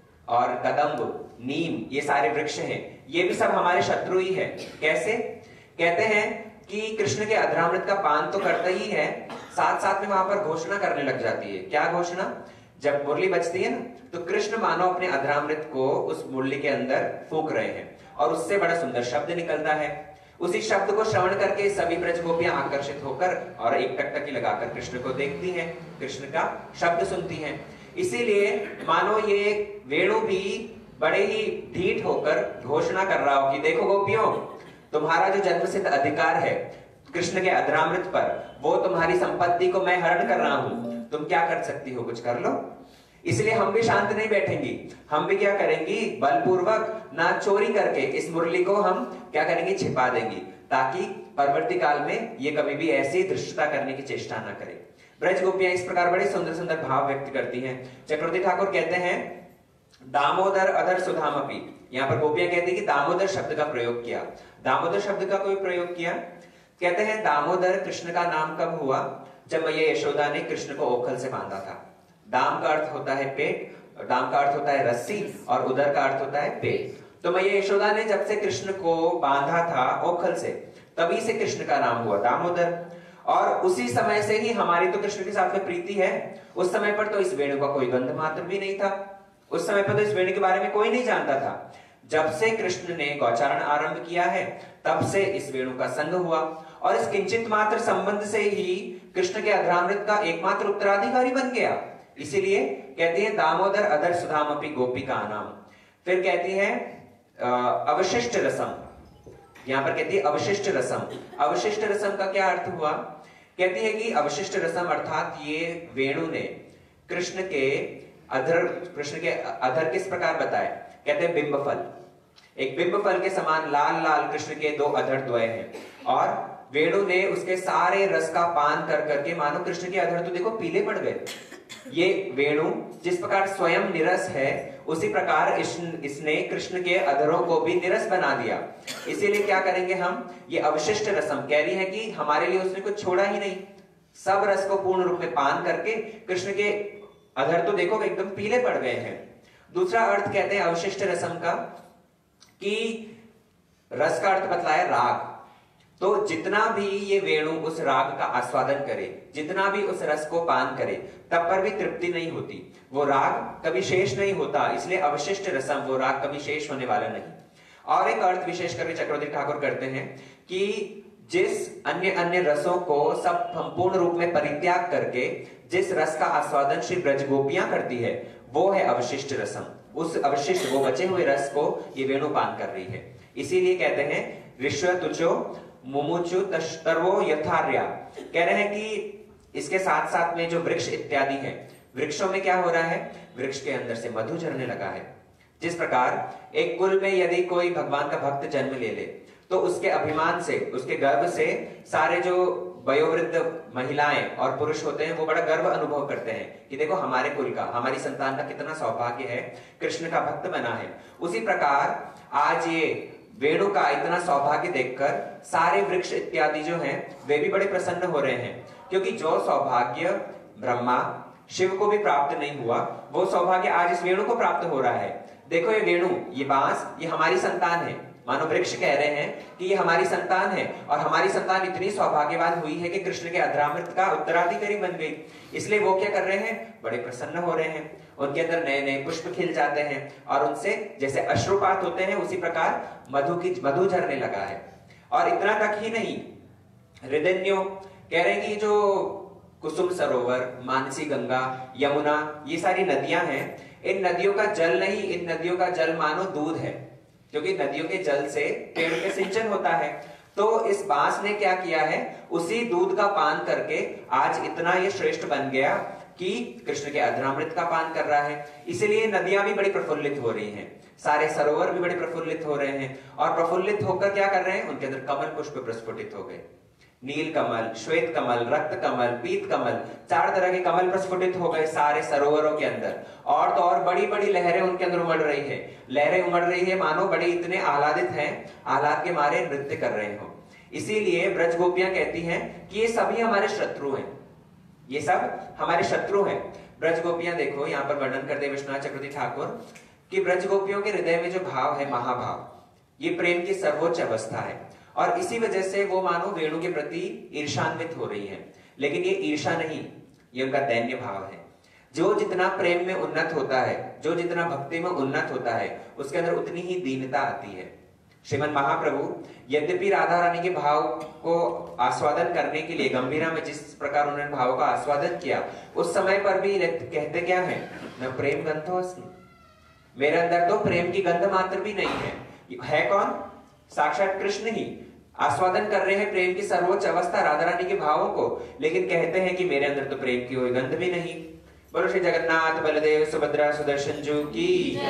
और कदम्ब नीम ये सारे वृक्ष हैं, ये भी सब हमारे शत्रु ही है। कैसे? कहते हैं कि कृष्ण के अधरामृत का पान तो करता ही है, साथ साथ में वहां पर घोषणा करने लग जाती है। क्या घोषणा? जब मुरली बजती है ना, तो कृष्ण मानो अपने अधरामृत को उस मुरली के अंदर फूंक रहे हैं और उससे बड़ा सुंदर शब्द निकलता है। उसी शब्द को श्रवण करके सभी ब्रज गोपियां आकर्षित होकर और एक टकटकी लगाकर कृष्ण को देखती हैं, कृष्ण का शब्द सुनती हैं। इसीलिए मानो ये वेणु भी बड़े ही ढीठ होकर घोषणा कर रहा हो कि देखो गोपियों, तुम्हारा जो जन्मसिद्ध अधिकार है कृष्ण के अधरामृत पर, वो तुम्हारी संपत्ति को मैं हरण कर रहा हूं, तुम क्या कर सकती हो, कुछ कर लो। इसलिए हम भी शांत नहीं बैठेंगी, हम भी क्या करेंगी, बलपूर्वक ना चोरी करके इस मुरली को हम क्या करेंगे, छिपा देंगी, ताकि परवर्ती काल में ये कभी भी ऐसी धृष्टता करने की चेष्टा ना करे। ब्रज गोपियां इस प्रकार बड़े सुंदर सुंदर भाव व्यक्त करती हैं। चक्रवर्ती ठाकुर कहते हैं दामोदर अधर सुधामपि, यहाँ पर गोपियां कहती है कि दामोदर शब्द का प्रयोग किया। दामोदर शब्द का कोई प्रयोग किया? कहते हैं दामोदर कृष्ण का नाम कब हुआ, जब मैया यशोदा ने कृष्ण को ओखल से बांधा था। दाम का अर्थ होता है पेट, दाम का अर्थ होता है रस्सी और उदर का अर्थ होता है पेट। तो मैया यशोदा ने जब से कृष्ण को बांधा था ओखल से, तभी से कृष्ण का नाम हुआ दामोदर। और उसी समय से ही हमारी तो कृष्ण के साथ में प्रीति है। उस समय पर तो इस वेणु का कोई गंध मात्र भी नहीं था, उस समय पर तो इस वेणु के बारे में कोई नहीं जानता था। जब से कृष्ण ने गौचारण आरंभ किया है, तब से इस वेणु का संग हुआ और इस किंचित मात्र संबंध से ही कृष्ण के अधरामृत का एकमात्र उत्तराधिकारी बन गया। इसीलिए कहती है दामोदर अधर सुधामपि गोपिका नाम। फिर कहती है अवशिष्ट रसम, यहां पर कहती है अवशिष्ट रसम। अवशिष्ट रसम का क्या अर्थ हुआ? कहती है कि अवशिष्ट रसम अर्थात ये वेणु ने कृष्ण के अधर कृष्ण के अधर किस प्रकार बताए? कहते हैं बिंब फल, एक बिंब फल के समान लाल लाल कृष्ण के दो अधर द्वय हैं और वेणु ने उसके सारे रस का पान कर करके मानो कृष्ण के अधर तो देखो पीले पड़ गए। ये वेणु जिस प्रकार स्वयं निरस है, उसी प्रकार इस, इसने कृष्ण के अधरों को भी निरस बना दिया। इसीलिए क्या करेंगे हम, ये अवशिष्ट रसम कह रही है कि हमारे लिए उसने कुछ छोड़ा ही नहीं, सब रस को पूर्ण रूप में पान करके कृष्ण के अधर तो देखो एकदम पीले पड़ गए हैं। दूसरा अर्थ कहते हैं अवशिष्ट रसम का, कि रस का अर्थ बतलाया राग। तो जितना भी ये वेणु उस राग का आस्वादन करे, जितना भी उस रस को पान करे, तब पर भी तृप्ति नहीं होती। वो राग कभी शेष नहीं होता, इसलिए अवशिष्ट रसम, वो राग कभी शेष होने वाला नहीं। और एक अर्थ विशेष करके चक्रवर्ती ठाकुर करते हैं कि जिस अन्य अन्य रसों को सब संपूर्ण रूप में परित्याग करके जिस रस का आस्वादन श्री ब्रज गोपियां करती है, वो है अवशिष्ट रसम। उस अवशिष्ट, वो बचे हुए रस को ये वेणु पान कर रही है। इसीलिए कहते हैं ऋष्व तुचो मुमुचु तस्तर्वो यथार्या। कह रहे हैं कि इसके साथ साथ में जो वृक्ष इत्यादि है, वृक्षों में क्या हो रहा है, वृक्ष के अंदर से मधु झरने लगा है। जिस प्रकार एक कुल में यदि कोई भगवान का भक्त जन्म ले ले, तो उसके अभिमान से, उसके गर्व से सारे जो वयोवृद्ध महिलाएं और पुरुष होते हैं वो बड़ा गर्व अनुभव करते हैं कि देखो हमारे कुल का, हमारी संतान का कितना सौभाग्य है, कृष्ण का भक्त बना है। उसी प्रकार आज ये वेणु का इतना सौभाग्य देखकर सारे वृक्ष इत्यादि जो हैं वे भी बड़े प्रसन्न हो रहे हैं, क्योंकि जो सौभाग्य ब्रह्मा शिव को भी प्राप्त नहीं हुआ, वो सौभाग्य आज इस वेणु को प्राप्त हो रहा है। देखो ये वेणु, ये बांस, ये हमारी संतान है। मानो वृक्ष कह रहे हैं कि ये हमारी संतान है, और हमारी संतान इतनी सौभाग्यवान हुई है कि कृष्ण के अधरामृत का उत्तराधिकारी बन गई। इसलिए वो क्या कर रहे हैं, बड़े प्रसन्न हो रहे हैं। उनके अंदर नए नए पुष्प खिल जाते हैं, और उनसे जैसे अश्रुपात होते हैं उसी प्रकार मधु की मधु झरने लगा है। और इतना तक ही नहीं, हृदयन्यो कह रहे हैं कि जो कुसुम सरोवर, मानसी गंगा, यमुना, ये सारी नदियां हैं, इन नदियों का जल नहीं, इन नदियों का जल मानो दूध है, क्योंकि नदियों के जल से पेड़ के सिंचन होता है। तो इस बांस ने क्या किया है, उसी दूध का पान करके आज इतना ये श्रेष्ठ बन गया कि कृष्ण के अधरामृत का पान कर रहा है। इसलिए नदियां भी बड़ी प्रफुल्लित हो रही हैं, सारे सरोवर भी बड़े प्रफुल्लित हो रहे हैं, और प्रफुल्लित होकर क्या कर रहे हैं, उनके अंदर कमल पुष्प प्रस्फुटित हो गए। नील कमल, श्वेत कमल, रक्त कमल, पीत कमल, चार तरह के कमल प्रस्फुटित हो गए सारे सरोवरों के अंदर। और तो और बड़ी बड़ी लहरें उनके अंदर उमड़ रही है, लहरें उमड़ रही है मानो बड़े इतने आह्लादित हैं, आह्लाद के मारे नृत्य कर रहे हो। इसीलिए ब्रज गोपियां कहती हैं कि ये सभी हमारे शत्रु हैं, ये सब हमारे शत्रु हैं। ब्रज गोपियां देखो यहाँ पर वर्णन करते विश्वनाथ चक्रवर्ती ठाकुर कि ब्रज गोपियों के हृदय में जो भाव है, महाभाव, ये प्रेम की सर्वोच्च अवस्था है, और इसी वजह से वो मानो वेणु के प्रति ईर्षान्वित हो रही है। लेकिन ये ईर्षा नहीं, ये उनका दैन्य भाव है। जो जितना प्रेम में उन्नत होता है, जो जितना भक्ति में उन्नत होता है, उसके अंदर उतनी ही दीनता आती है। श्रीमद महाप्रभु यद्यपि राधा रानी के भाव को आस्वादन करने के लिए गंभीरा में जिस प्रकार उन्होंने भाव का आस्वादन किया, उस समय पर भी कहते क्या है, न प्रेम गंधोस्मि, मेरे अंदर तो प्रेम की गंध मात्र भी नहीं है। है कौन? साक्षात कृष्ण ही आस्वादन कर रहे हैं प्रेम की सर्वोच्च अवस्था राधा रानी के भावों को, लेकिन कहते हैं कि मेरे अंदर तो प्रेम की कोई गंध भी नहीं। बोलो श्री जगन्नाथ बलदेव सुभद्रा सुदर्शन जी की।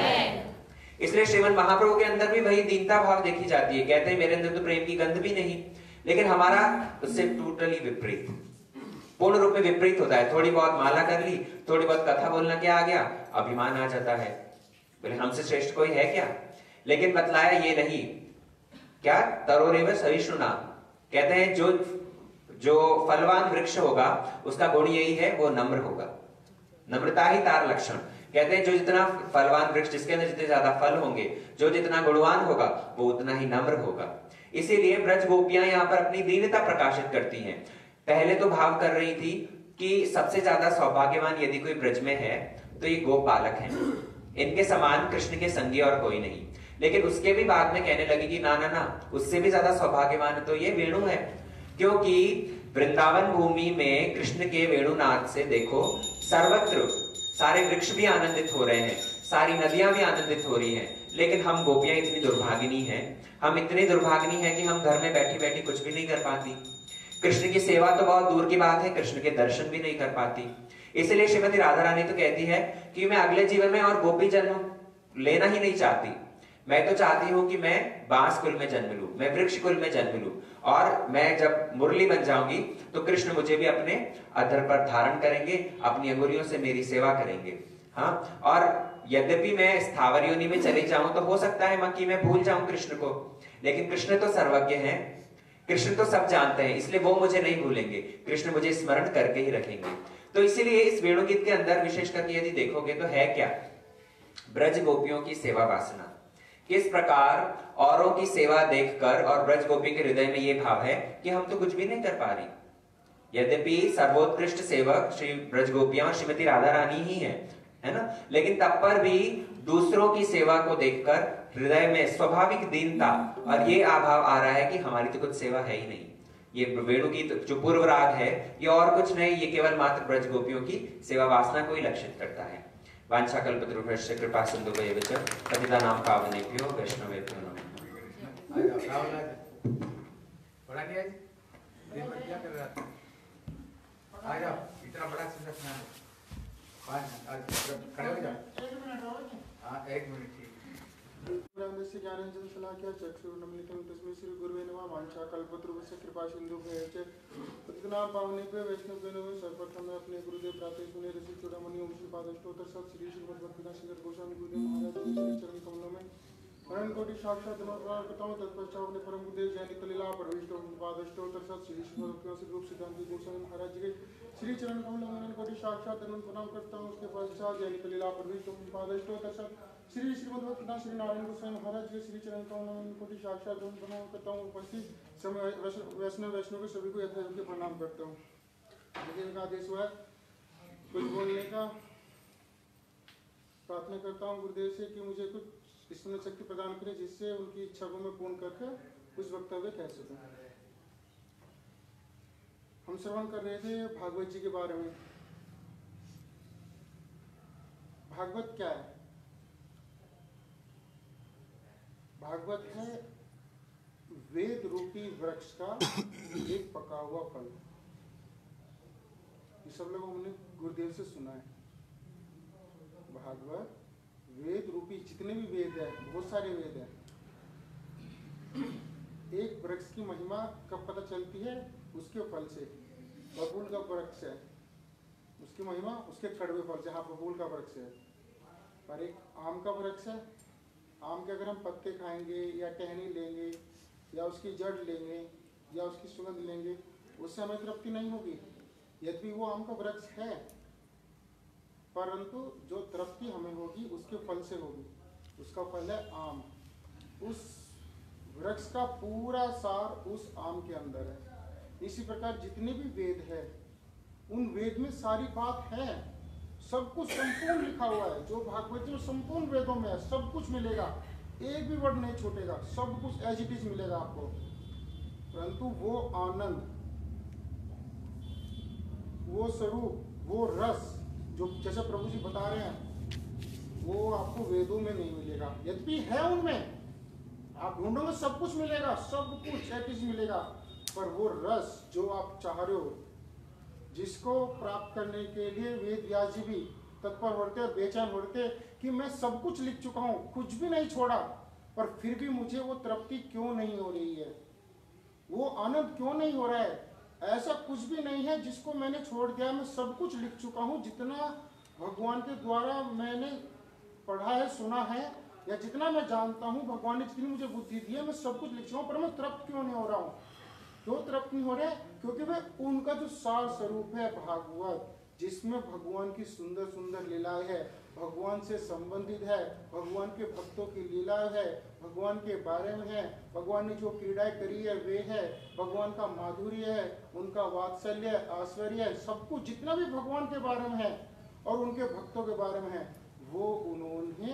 इसलिए श्रीमद महाप्रभु के अंदर भी वही दीनता भाव देखी जाती है। कहते हैं मेरे अंदर तो प्रेम की गंध भी नहीं, लेकिन हमारा उससे टोटली विपरीत, पूर्ण रूप में विपरीत होता है। थोड़ी बहुत माला कर ली, थोड़ी बहुत कथा बोलना क्या आ गया, अभिमान आ जाता है, बोले हमसे श्रेष्ठ कोई है क्या। लेकिन बतलाया ये नहीं, क्या तरोरेव सहिष्णुना, कहते हैं जो जो फलवान वृक्ष होगा उसका गुण यही है, वो नम्र होगा, नम्रता ही तार लक्षण। कहते हैं जो जितना फलवान वृक्ष, जिसके अंदर जितने ज्यादा फल होंगे, जो जितना गुणवान होगा, वो उतना ही नम्र होगा। इसीलिए ब्रज गोपियां यहाँ पर अपनी दीनता प्रकाशित करती हैं। पहले तो भाव कर रही थी कि सबसे ज्यादा सौभाग्यवान यदि कोई ब्रज में है तो ये गोपालक हैं, इनके समान कृष्ण के संगी और कोई नहीं। लेकिन उसके भी बाद में कहने लगी कि ना ना ना, उससे भी ज्यादा सौभाग्यवान तो ये वेणु है, क्योंकि वृंदावन भूमि में कृष्ण के वेणुनाद से देखो सर्वत्र सारे वृक्ष भी आनंदित हो रहे हैं, सारी नदियां भी आनंदित हो रही हैं। लेकिन हम गोपियां इतनी दुर्भागिनी हैं, हम इतनी दुर्भागिनी हैं कि हम घर में बैठी बैठी कुछ भी नहीं कर पाती। कृष्ण की सेवा तो बहुत दूर की बात है, कृष्ण के दर्शन भी नहीं कर पाती। इसलिए श्रीमती राधा रानी तो कहती है कि मैं अगले जीवन में और गोपी जन्म लेना ही नहीं चाहती, मैं तो चाहती हूं कि मैं बांस कुल में जन्म लूं, मैं वृक्ष कुल में जन्म लूं, और मैं जब मुरली बन जाऊंगी तो कृष्ण मुझे भी अपने अधर पर धारण करेंगे, अपनी अंगुलियों से मेरी सेवा करेंगे। हाँ, और यद्यपि मैं स्थावर योनि में चली जाऊं तो हो सकता है कि मैं भूल जाऊं कृष्ण को, लेकिन कृष्ण तो सर्वज्ञ हैं, कृष्ण तो सब जानते हैं, इसलिए वो मुझे नहीं भूलेंगे, कृष्ण मुझे स्मरण करके ही रखेंगे। तो इसीलिए इस वेणुगीत के अंदर विशेष करके यदि देखोगे तो है क्या, ब्रज गोपियों की सेवा वासना। किस प्रकार औरों की सेवा देखकर और ब्रज गोपी के हृदय में ये भाव है कि हम तो कुछ भी नहीं कर पा रही, यद्यपि सर्वोत्कृष्ट सेवक श्री ब्रज गोपियां श्रीमती राधा रानी ही है, है ना, लेकिन तब पर भी दूसरों की सेवा को देखकर हृदय में स्वाभाविक दीनता और ये अभाव आ रहा है कि हमारी तो कुछ सेवा है ही नहीं। ये वेणुगीत जो पूर्व राग है ये और कुछ नहीं, ये केवल मात्र ब्रज गोपियों की सेवा वासना को ही लक्षित करता है। वांछाकल्पतरुभ्यश्च कृपा सिन्धुभ्येव च पतितानां पावनेभ्यो वैष्णवेभ्यो नमः।
बड़ा नहीं आज दिन भर क्या कर रहा था? आ जाओ, इतना बड़ा सुंदर स्नान आज खड़े हो जाओ। हाँ एक मिनट ठीक।
ब्रह्मस्य ज्ञानंजन शलाक्या चक्षुर्नमिलितं तस्मै श्री गुरुवे नमः। वाञ्छाकल्पतरुभ्यश्च कृपा सिन्धुभ्यश्च पतितानां पावनेभ्यो वैष्णवेभ्यो नमः। सर्वप्रथम मैं अपने गुरुदेव प्रातः सुने ऋषि चूड़ामणि ओम श्री पादस्तोत्र सत श्री श्रीमद्भक्तिवेदांत श्रीधर गोस्वामी गुरुदेव महाराज के श्री चरण कमलों में अनंत कोटि साक्षात नमस्कार करता हूँ। तत्पश्चात अपने परम गुरुदेव जयंती कलीला प्रविष्ट पादस्तोत्र सत श्री श्रीमद्भक्तिवेदांत रूप सिद्धांत गोस्वामी महाराज जी के श्री चरण कमलों में अनंत कोटि साक्षात नमन प्रणाम करता हूँ। उसके पश्चात जयंती कलीला प्रविष्ट पादस्तोत्र सत श्री श्रीमद्भक्तिवेदांत श्री नारायण गोस्वामी महाराज जी श्री चरण कमलों में कोटि साक्षात प्रणाम करता हूँ। उपस्थित समय वैष्णव वैष्णव के सभी को यथायोग्य प्रणाम करता हूँ। मुझे का आदेश हुआ कुछ बोलने का, प्रार्थना करता हूँ गुरुदेव से कि मुझे कुछ स्मरण शक्ति प्रदान करें जिससे उनकी इच्छा को मैं पूर्ण करके कुछ वक्तव्य कह सकूं। हम श्रवण कर रहे थे भागवत जी के बारे में। भागवत क्या है? भागवत है वेद रूपी वृक्ष का एक पका हुआ फल। ये सब लोग हमने गुरुदेव से सुना है। भागवत वेद रूपी जितने भी वेद है, बहुत सारे वेद है। एक वृक्ष की महिमा कब पता चलती है? उसके फल से। बबूल का वृक्ष है, उसकी महिमा उसके कड़वे फल से। हाँ, बबूल का वृक्ष है। पर एक आम का वृक्ष है, आम के अगर हम पत्ते खाएंगे या टहनी लेंगे या उसकी जड़ लेंगे या उसकी सुगंध लेंगे, उससे हमें तृप्ति नहीं होगी, यद्यपि वो आम का वृक्ष है, परंतु जो तृप्ति हमें होगी उसके फल से होगी। उसका फल है आम। उस वृक्ष का पूरा सार उस आम के अंदर है। इसी प्रकार जितने भी वेद है, उन वेद में सारी बात है, सब कुछ संपूर्ण लिखा हुआ है। जो भागवत में संपूर्ण वेदों में है, सब कुछ मिलेगा, एक भी वर्ड नहीं छूटेगा, सब कुछ एज इट इज मिलेगा आपको। परंतु वो आनंद, वो स्वरूप, वो रस जो जैसे प्रभु जी बता रहे हैं, वो आपको वेदों में नहीं मिलेगा। यद्यपि है उनमें, आप ढूंढोगे सब कुछ मिलेगा, सब कुछ एज इट इज मिलेगा, पर वो रस जो आप चाह रहे हो, जिसको प्राप्त करने के लिए वेद व्यास जी भी तत्पर होते और बेचैन होते कि मैं सब कुछ लिख चुका हूँ, कुछ भी नहीं छोड़ा, पर फिर भी मुझे वो तृप्ति क्यों नहीं हो रही है, वो आनंद क्यों नहीं हो रहा है। ऐसा कुछ भी नहीं है जिसको मैंने छोड़ दिया। मैं सब कुछ लिख चुका हूँ, जितना भगवान के द्वारा मैंने पढ़ा है, सुना है, या जितना मैं जानता हूँ, भगवान ने जितनी मुझे बुद्धि दी है, मैं सब कुछ लिख चुका हूँ, पर मैं तृप्त क्यों नहीं हो रहा हूँ। क्यों तृप्त नहीं हो रहा है? क्योंकि वे उनका जो सार स्वरूप है भागवत, जिसमें भगवान की सुंदर सुंदर लीलाएं है, भगवान से संबंधित है, भगवान के भक्तों की लीलाएं है, भगवान के बारे में है, भगवान ने जो क्रीड़ाएं करी है वे है, भगवान का माधुर्य है, उनका वात्सल्य, ऐश्वर्य है, सब कुछ जितना भी भगवान के बारे में है और उनके भक्तों के बारे में है, वो उन्होंने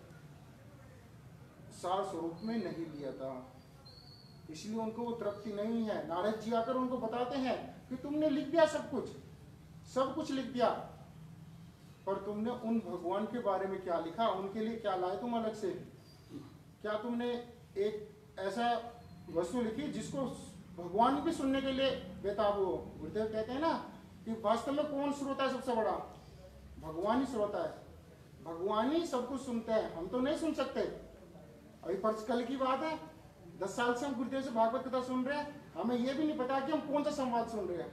सार स्वरूप में नहीं लिया था। इसलिए उनको वो तृप्ति नहीं है। नारद जी आकर उनको बताते हैं कि तुमने लिख दिया सब कुछ, सब कुछ लिख दिया, पर तुमने उन भगवान के बारे में क्या लिखा, उनके लिए क्या लाए तुम अलग से? क्या तुमने एक ऐसा वस्तु लिखी जिसको भगवान भी सुनने के लिए बेताब हो? गुरुदेव कहते हैं ना कि वास्तव में कौन श्रोता है सबसे बड़ा? भगवान ही श्रोता है, भगवान ही सब कुछ सुनते हैं, हम तो नहीं सुन सकते। अभी परस कल की बात है, दस साल से हम गुरुदेव से भागवत कथा सुन रहे हैं, हमें यह भी नहीं पता कि हम कौन सा संवाद सुन रहे हैं।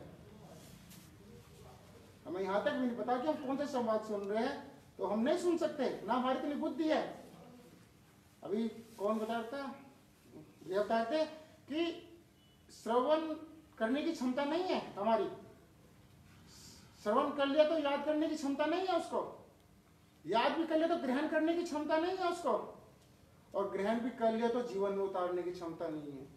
हमें यहाँ तक भी नहीं पता कि हम कौन सा संवाद सुन रहे हैं, तो हम नहीं सुन सकते ना, हमारी इतनी बुद्धि है। अभी कौन बताता, ये बताते कि श्रवण करने की क्षमता नहीं है हमारी। श्रवण कर लिया तो याद करने की क्षमता नहीं है उसको, याद भी कर लिया तो ग्रहण करने की क्षमता नहीं है उसको, और ग्रहण भी कर लिया तो जीवन में उतारने की क्षमता नहीं है।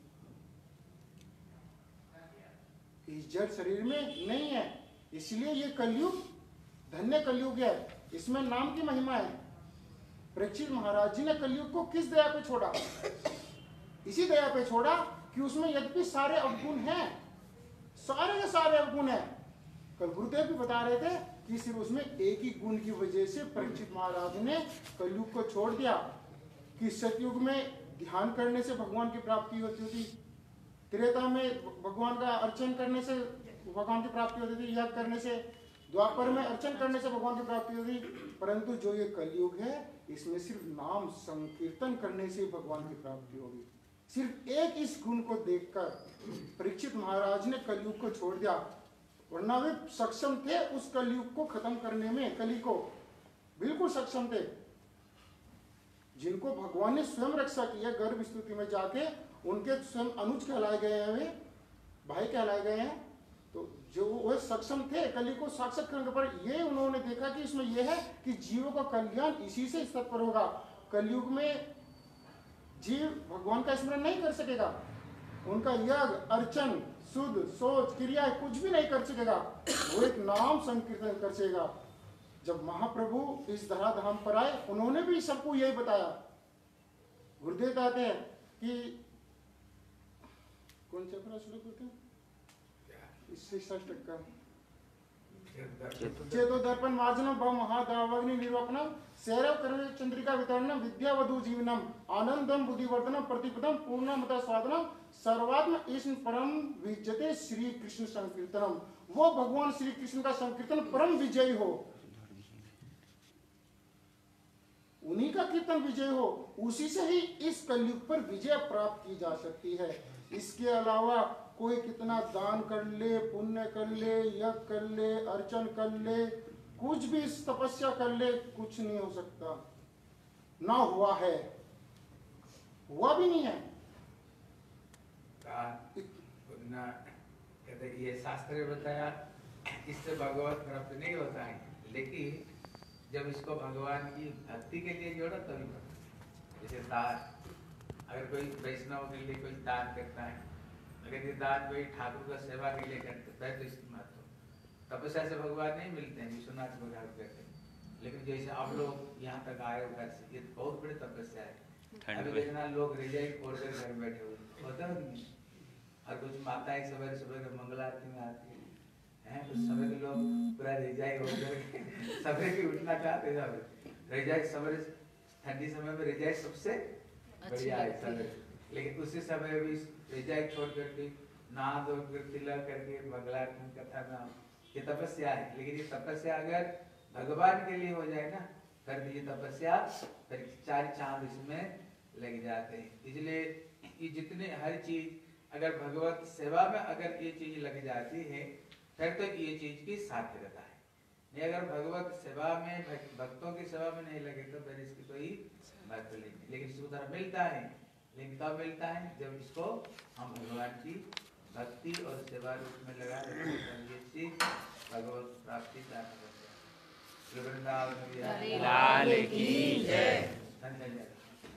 इस जड़ शरीर में नहीं है। इसलिए ये कलयुग धन्य कलयुग है, इसमें नाम की महिमा है। परीक्षित महाराज जी ने कलयुग को किस दया पे छोड़ा? इसी दया पे छोड़ा कि उसमें यद्यपि सारे अवगुण हैं, सारे के सारे अवगुण हैं। कल गुरुदेव भी बता रहे थे कि सिर्फ उसमें एक ही गुण की वजह से परीक्षित महाराज ने कलयुग को छोड़ दिया कि सतयुग में ध्यान करने से भगवान की प्राप्ति होती थी, त्रेता में भगवान का अर्चन करने से भगवान की प्राप्ति होती थी, याद करने से, द्वापर में अर्चन करने से भगवान की प्राप्ति होती। परंतु जो ये कलयुग है इसमें सिर्फ नाम संकीर्तन करने से भगवान की प्राप्ति होगी। सिर्फ एक इस गुण को देखकर परीक्षित महाराज ने कलयुग को छोड़ दिया, वरना वे सक्षम थे उस कलयुग को खत्म करने में, कली को बिल्कुल सक्षम थे। जिनको भगवान ने स्वयं रक्षा की है, गर्भ स्तुति में जाके उनके स्वयं अनुज कहलाए गए हैं, वे भाई कहलाए गए हैं, तो जो वह सक्षम थे कली को साक्षात करने पर ये उन्होंने देखा कि इसमें यह है कि जीवों का कल्याण इसी से स्तर पर होगा। कलयुग में जीव भगवान का स्मरण नहीं कर सकेगा, उनका यज्ञ अर्चन शुद्ध सोच क्रिया कुछ भी नहीं कर सकेगा, वो एक नाम संकीर्तन कर सकेगा। जब महाप्रभु इस धराधाम पर आए उन्होंने भी सबको यही बताया। गुरुदेव कहते हैं कि कौन सा प्रश्न करते हैं इससे षष्ठ का चेतो दर्पण मार्जनम भव महादावग्नि निर्वापनम सैरव कर्म चंद्रिका वितरणम विद्या वधु जीवनम आनंदम बुद्धिवर्धनम प्रतिपदम पूर्णमता स्वादनम सर्वात्म ईश्न परम विजयते श्री कृष्ण संकीर्तनम। वो भगवान श्री कृष्ण का संकीर्तन परम विजयी हो, उन्हीं का कीर्तन विजय हो, उसी से ही इस कलयुग पर विजय प्राप्त की जा सकती है। इसके अलावा कोई कितना दान कर ले, पुण्य कर ले, यज्ञ कर ले, अर्चन कर ले, कुछ भी तपस्या कर ले, कुछ नहीं हो सकता। ना हुआ है, हुआ भी नहीं है।
ना कहते ये शास्त्र ने बताया इससे भगवत प्राप्त नहीं होता है, लेकिन जब इसको भगवान की भक्ति के लिए जोड़ा तभी होता। जैसे दान, अगर कोई वैष्णव के लिए कोई दान करता है, अगर ये दान कोई ठाकुर का सेवा के लिए करते हैं तो इसकी महत्व। तपस्या से भगवान नहीं मिलते हैं, विश्वनाथ भगवान करते हैं। लेकिन जैसे आप लोग यहाँ तक आए हो घर से, ये बहुत बड़ी तपस्या है। अभी देखना लोग रजाई खोल कर घर बैठे हुए होता है, और कुछ माताएं सवेरे सवेरे मंगल आरती में आती है, उस समय के लोग पूरा रजाई होकर सवेरे भी उठना चाहते हैं। रजाई सवेरे ठंडी समय में रजाई सबसे बढ़िया है सवेरे, लेकिन उसी समय भी रजाई छोड़ करके नहा धो कर तिलक करके मंगल आरती कथा में, ये तपस्या है। लेकिन ये तपस्या अगर भगवान के लिए हो जाए ना, कर दीजिए तपस्या, फिर चार चांद इसमें लग जाते हैं। इसलिए ये जितने हर चीज अगर भगवत सेवा में अगर ये चीज लग जाती है फिर तो ये चीज की सार्थकता है। नहीं अगर भगवत सेवा में, भक्तों की सेवा में नहीं लगे तो फिर इसकी कोई महत्व नहीं। लेकिन इसको तरह मिलता है, लेकिन कब मिलता है? जब इसको हम भगवान की भक्ति और सेवा रूप में लगा ये चीज भगवत प्राप्ति प्राप्त करते हैं। वृंदावन की जय।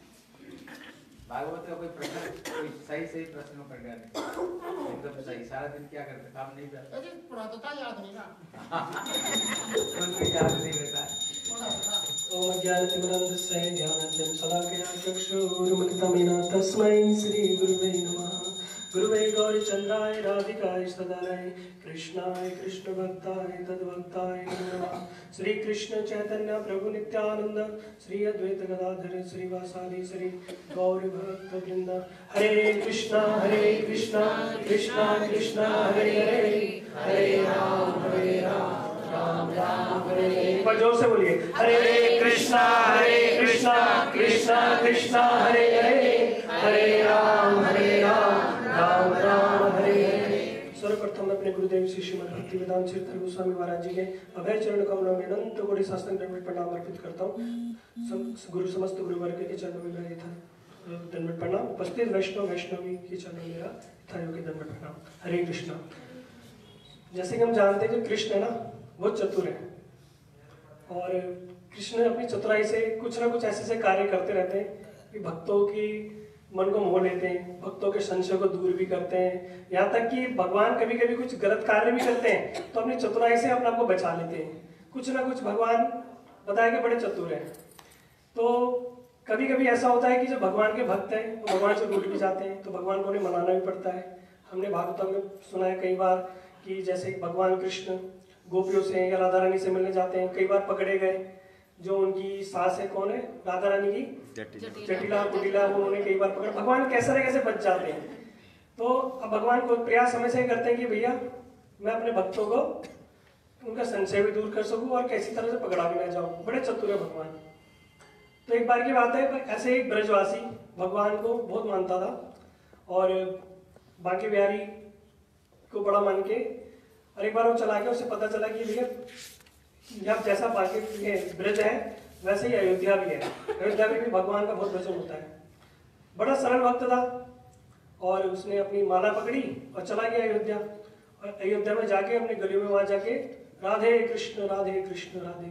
भागवत का कोई प्रश्न, कोई सही सही प्रश्नों पर गया नहीं, एकदम सही। सारा दिन क्या करते, काम नहीं करते,
अरे पुरातनता याद नहीं ना,
कुछ याद नहीं रहता।
ओम ज्ञानतिमिरान्धस्य ज्ञानाञ्जन शलाकया चक्षुरुन्मिलितं येन तस्मै श्री गुरुवे नमः। गुरुवे गौरीचन्द्राय राधिकाय सदानय कृष्णाय कृष्ण भक्ताय तद्भक्ताय नमः। श्री कृष्ण चैतन्य प्रभु नित्यानंद श्री अद्वैत गदाधर श्रीवासादि श्री गौर भक्त वृंद। हरे कृष्णा हरे कृष्णा कृष्णा कृष्णा हरे हरे, हरे राम हरे राम राम राम हरे हरे। पर जोर से बोलिए, हरे कृष्णा हरे कृष्णा कृष्णा कृष्णा हरे हरे, हरे राम हरे राम राम राम हरे हरे। सर्वप्रथम अपने गुरुदेव श्री श्रीमद् भक्तिवेदांत तीर्थ गोस्वामी महाराज जी के अभय चरण कमलों में अनंत कोटि साष्टांग दंडवत प्रणाम अर्पित करता हूँ। गुरु समस्त गुरु वर्ग के चरणों में विराजित है। दंडवत प्रणाम। उपस्थित वैष्णव वैष्णवी के चरणों में मेरा थालियों के दंडवत प्रणाम। हरे कृष्णा। जैसे कि हम जानते हैं कि कृष्ण है ना वो चतुर है, और कृष्ण अपनी चतुराई से कुछ ना कुछ ऐसे ऐसे कार्य करते रहते हैं कि भक्तों की मन को मोह लेते हैं, भक्तों के संशय को दूर भी करते हैं। यहाँ तक कि भगवान कभी कभी कुछ गलत कार्य भी करते हैं तो अपनी चतुराई से अपने आप को बचा लेते हैं। कुछ ना कुछ भगवान बताया कि बड़े चतुर हैं। तो कभी कभी ऐसा होता है कि जो भगवान के भक्त हैं वो भगवान से रूठ भी जाते हैं, तो भगवान को उन्हें मनाना भी पड़ता है। हमने भागवतम में सुना है कई बार कि जैसे भगवान कृष्ण गोपियों से या राधा रानी से मिलने जाते हैं, कई बार पकड़े गए। जो उनकी सास है कौन है, राधा रानी की जटिला कुटिला, वो उन्होंने कई बार पकड़, भगवान कैसे न कैसे बच जाते हैं। तो अब भगवान को प्रयास हमेशा ही करते हैं कि भैया मैं अपने भक्तों को उनका संशय भी दूर कर सकूं और किसी तरह से पकड़ा भी ना जाऊं। बड़े चतुर है भगवान। तो एक बार की बात है, ऐसे एक ब्रजवासी भगवान को बहुत मानता था और बांके बिहारी को बड़ा मान के, और एक बार वो चला गया, उसे पता चला कि भैया जब जैसा बांके ये ब्रज है वैसे ही अयोध्या भी है, अयोध्या में भी भगवान का बहुत भजन होता है। बड़ा सरल भक्त था और उसने अपनी माला पकड़ी और चला गया अयोध्या। और अयोध्या में जाके अपने गलियों में वहां जाके राधे कृष्ण राधे कृष्ण राधे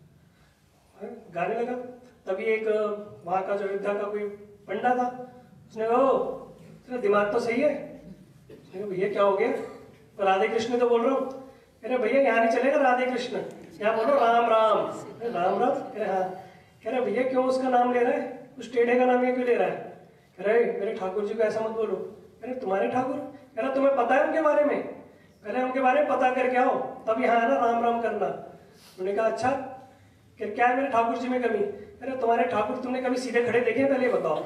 कृष्ण गाने लगा। तभी एक वहां का जो अयोध्या का कोई पंडा था, उसने कहा तेरा दिमाग तो सही है। भैया क्या हो गया? तो राधे कृष्ण तो बोल रहा हूँ। अरे भैया यहाँ नहीं चलेगा राधे कृष्ण, यहाँ बोलो राम राम। राम राम कह रहे हाँ। कह रहे भैया क्यों उसका नाम ले रहा है, उस टेढ़े का नाम ये क्यों ले रहा है? कह रहे मेरे ठाकुर जी को ऐसा मत बोलो। अरे तुम्हारे ठाकुर? कह रहा तुम्हें पता है उनके बारे में? कह रहे उनके बारे में पता करके आओ तब यहाँ है ना राम राम करना। उन्होंने कहा अच्छा क्या है मेरे ठाकुर जी में कमी? अरे तुम्हारे ठाकुर तुमने कभी सीधे खड़े देखे पहले बताओ।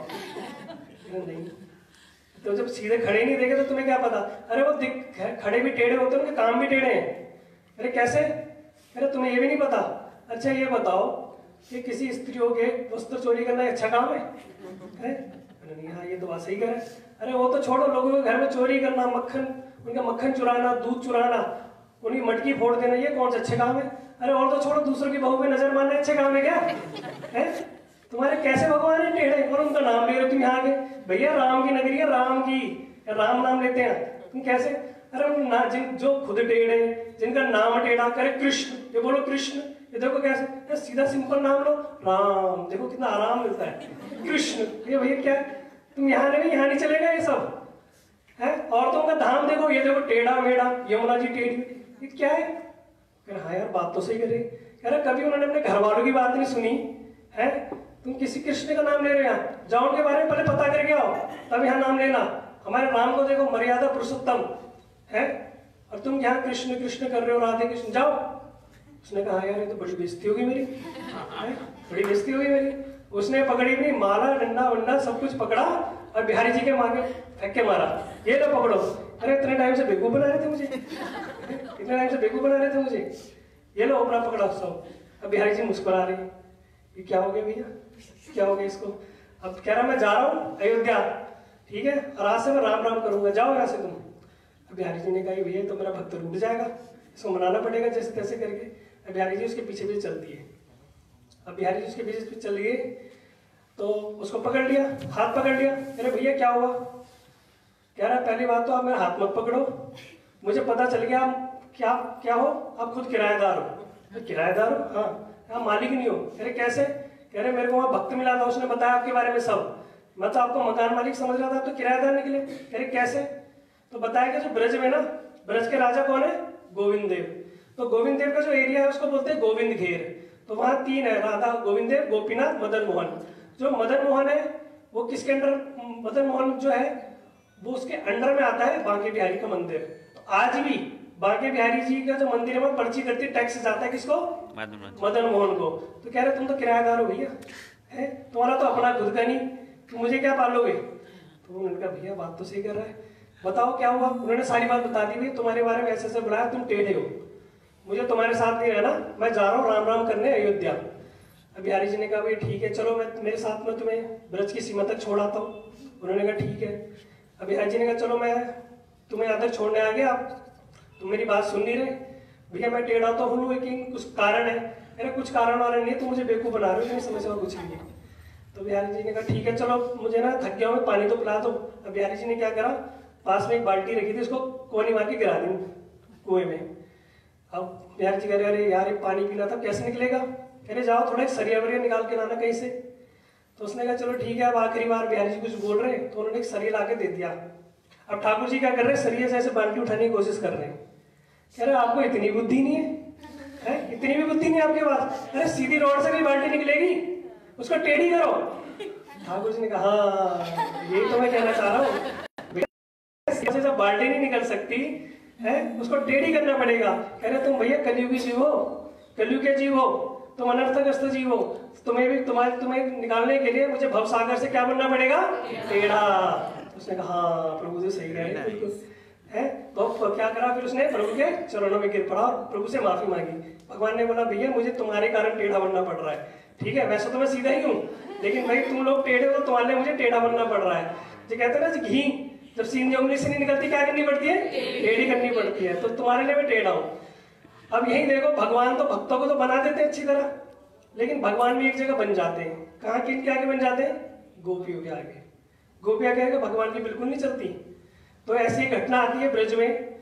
नहीं, तो जब सीधे खड़े नहीं देखे तो तुम्हें क्या पता? अरे वो खड़े भी टेढ़े होते हैं, उनके काम भी टेढ़े हैं। अरे कैसे? अरे तुम्हें ये भी नहीं पता? अच्छा ये बताओ कि किसी स्त्रियों के वस्त्र चोरी करना अच्छा काम है? नहीं हाँ ये तो बात सही कह रहे। अरे वो तो छोड़ो, लोगों के घर में चोरी करना, मक्खन उनका मक्खन चुराना, दूध चुराना, उनकी मटकी फोड़ देना, ये कौन से अच्छे काम है? अरे और तो छोड़ो, दूसरों की बहू पे नजर मारना अच्छे काम है क्या? है तुम्हारे कैसे भगवान है टेढ़े और उनका नाम ले रहे हो तुम यहाँ के? भैया राम की नगरी है, राम की, राम नाम लेते हैं तुम कैसे? अरे ना जिन जो खुद टेढ़े, जिनका नाम टेढ़ा, करे कृष्ण, ये बोलो कृष्ण, ये देखो कैसे सीधा सिंपल नाम लो राम, देखो कितना आराम मिलता है। कृष्ण, ये भैया क्या तुम यहाँ नहीं, यहाँ नहीं चलेगा ये सब है। औरतों का धाम देखो, ये देखो टेढ़ा मेढ़ा, यमुना जी टेढ़ी, ये क्या है? हाँ यार बात तो सही कर रही। कह रहा कभी उन्होंने अपने घर वालों की बात नहीं सुनी है? तुम किसी कृष्ण का नाम ले रहे हो यहाँ, जाओ उनके बारे में पहले पता करके आओ तब यहाँ नाम लेना। हमारे राम को देखो मर्यादा पुरुषोत्तम है और तुम यहाँ कृष्ण कृष्ण कर रहे हो, राधे कृष्ण, जाओ। उसने कहा यार ये तो बड़ी बेइज्जती होगी मेरी, है? बड़ी बेइज्जती होगी मेरी। उसने पकड़ी अपनी माला डंडा वंडा सब कुछ पकड़ा और बिहारी जी के मांगे फेंक के मारा, ये लो पकड़ो। अरे इतने टाइम से बेवकूफ बना रहे थे मुझे, इतने टाइम से बेवकूफ बना रहे थे मुझे, ये लो अपना पकड़ा सब। अब बिहारी जी मुस्कुरा रहे, ये क्या हो गया भैया, क्या हो गया इसको? अब कह रहा मैं जा रहा हूँ अयोध्या, ठीक है, और आज से मैं राम राम करूंगा, जाओ यहाँ से तुम। अब बिहारी जी ने कहा भैया तो मेरा भक्त रूठ जाएगा, इसको मनाना पड़ेगा जैसे तैसे करके। अब बिहारी जी उसके पीछे पीछे चलती है। अब बिहारी जी उसके पीछे पीछे चल गए तो उसको पकड़ लिया, हाथ पकड़ लिया। अरे भैया क्या हुआ? कह रहा पहली बात तो आप मेरा हाथ मत पकड़ो, मुझे पता चल गया आप क्या क्या हो, आप खुद किराएदार हो। किराएदार हो? हाँ। आप मालिक नहीं हो। अरे कैसे? कह रहे मेरे को वहाँ भक्त मिला था, उसने बताया आपके बारे में सब, मैं तो आपको मकान मालिक समझ रहा था, आप तो किराएदार निकले। कह रहे कैसे? तो बताया कि जो ब्रज में ना, ब्रज के राजा कौन है? गोविंद देव। तो गोविंद देव का जो एरिया है उसको बोलते हैं गोविंद घेर। तो वहाँ तीन है, राधा, गोविंद देव, गोपीनाथ, मदन मोहन। जो मदन मोहन है वो किसके अंडर? मदन मोहन जो है वो उसके अंडर में आता है बांके बिहारी का मंदिर। तो आज भी बांके बिहारी जी का जो मंदिर है वहाँ पर्ची करती टैक्स जाता है किसको? मदन मोहन को। तो कह रहे तुम तो किराएदार हो भैया, है तुम्हारा तो अपना खुद का नहीं, तुम मुझे क्या पालोगे? तो उन्होंने कहा भैया बात तो सही कर रहा है, बताओ क्या हुआ? उन्होंने सारी बात बता दी, भाई तुम्हारे बारे में ऐसे ऐसे बुलाया, तुम टेढ़े हो, मुझे तुम्हारे साथ नहीं रहना, मैं जा रहा हूँ राम राम करने अयोध्या। अब बिहारी जी ने कहा भाई ठीक है चलो, मैं मेरे साथ में तुम्हें ब्रज की सीमा तक छोड़ आता हूँ। उन्होंने कहा ठीक है। अब बिहारी जी ने कहा चलो मैं तुम्हें यहाँ तक छोड़ने आ गया, आप तुम मेरी बात सुन नहीं रहे। भैया मैं टेढ़ा तो हूँ लेकिन कुछ कारण है। अरे कुछ कारण वारण नहीं, तुम मुझे बेवकूफ बना रहे हो, नहीं समझ रहा कुछ भी। तो बिहारी जी ने कहा ठीक है चलो मुझे ना थक गया हूँ, पानी तो पिला दो। अब बिहारी जी ने क्या करा, पास में एक बाल्टी रखी थी, उसको कोनी मार के गिरा दी कुएं में। अब बिहारी जी कह रहे अरे यार ये पानी पीना था, कैसे निकलेगा? कह रहे जाओ थोड़ा सरिया वरिया निकाल के लाना कहीं से। तो उसने कहा चलो ठीक है। अब आखिरी बार बिहारी जी कुछ बोल रहे तो उन्होंने एक सरिया ला के दे दिया। अब ठाकुर जी क्या कर रहे हैं, सरिये से ऐसे बाल्टी उठाने की कोशिश कर रहे हैं। कह रहे आपको इतनी बुद्धि नहीं है, है? इतनी भी बुद्धि नहीं आपके पास? अरे सीधी रोड से कोई बाल्टी निकलेगी, उसको टेढ़ी करो। ठाकुर जी ने कहा हाँ यही तो मैं कहना चाह रहा हूँ, से जब बाल्टी नहीं निकल सकती है उसको टेढ़ी करना पड़ेगा। कह रहे तुम भैया कलयुगी जीव हो, कलयुग के जीव हो, तुम अनर्थग्रस्त जीव हो, तुम्हें भी तुम्हारे तुम्हें निकालने के लिए मुझे भवसागर से क्या बनना पड़ेगा? टेढ़ा। उसने कहा हाँ प्रभु जी सही है बिल्कुल है। तो क्या करा फिर उसने, प्रभु के चरणों में गिर पड़ा और प्रभु से माफी मांगी। भगवान ने बोला भैया मुझे तुम्हारे कारण टेढ़ा बनना पड़ रहा है, ठीक है वैसे तो मैं सीधा ही हूँ, लेकिन भाई तुम लोग टेढ़े हो तो तुम्हारे लिए मुझे टेढ़ा बनना पड़ रहा है। जो कहते हैं ना घी जब सीधी उंगली से नहीं निकलती क्या करनी पड़ती है? टेढ़ी करनी पड़ती है। तो तुम्हारे लिए मैं टेढ़ा हूँ। अब यही देखो भगवान तो भक्तों को तो बना देते हैं अच्छी तरह, लेकिन भगवान भी एक जगह बन जाते हैं। कहाँ किन के आगे बन जाते हैं? गोपियों के आगे। गोपियां कह के भगवान की बिल्कुल नहीं चलती। तो ऐसी घटना आती है ब्रज में,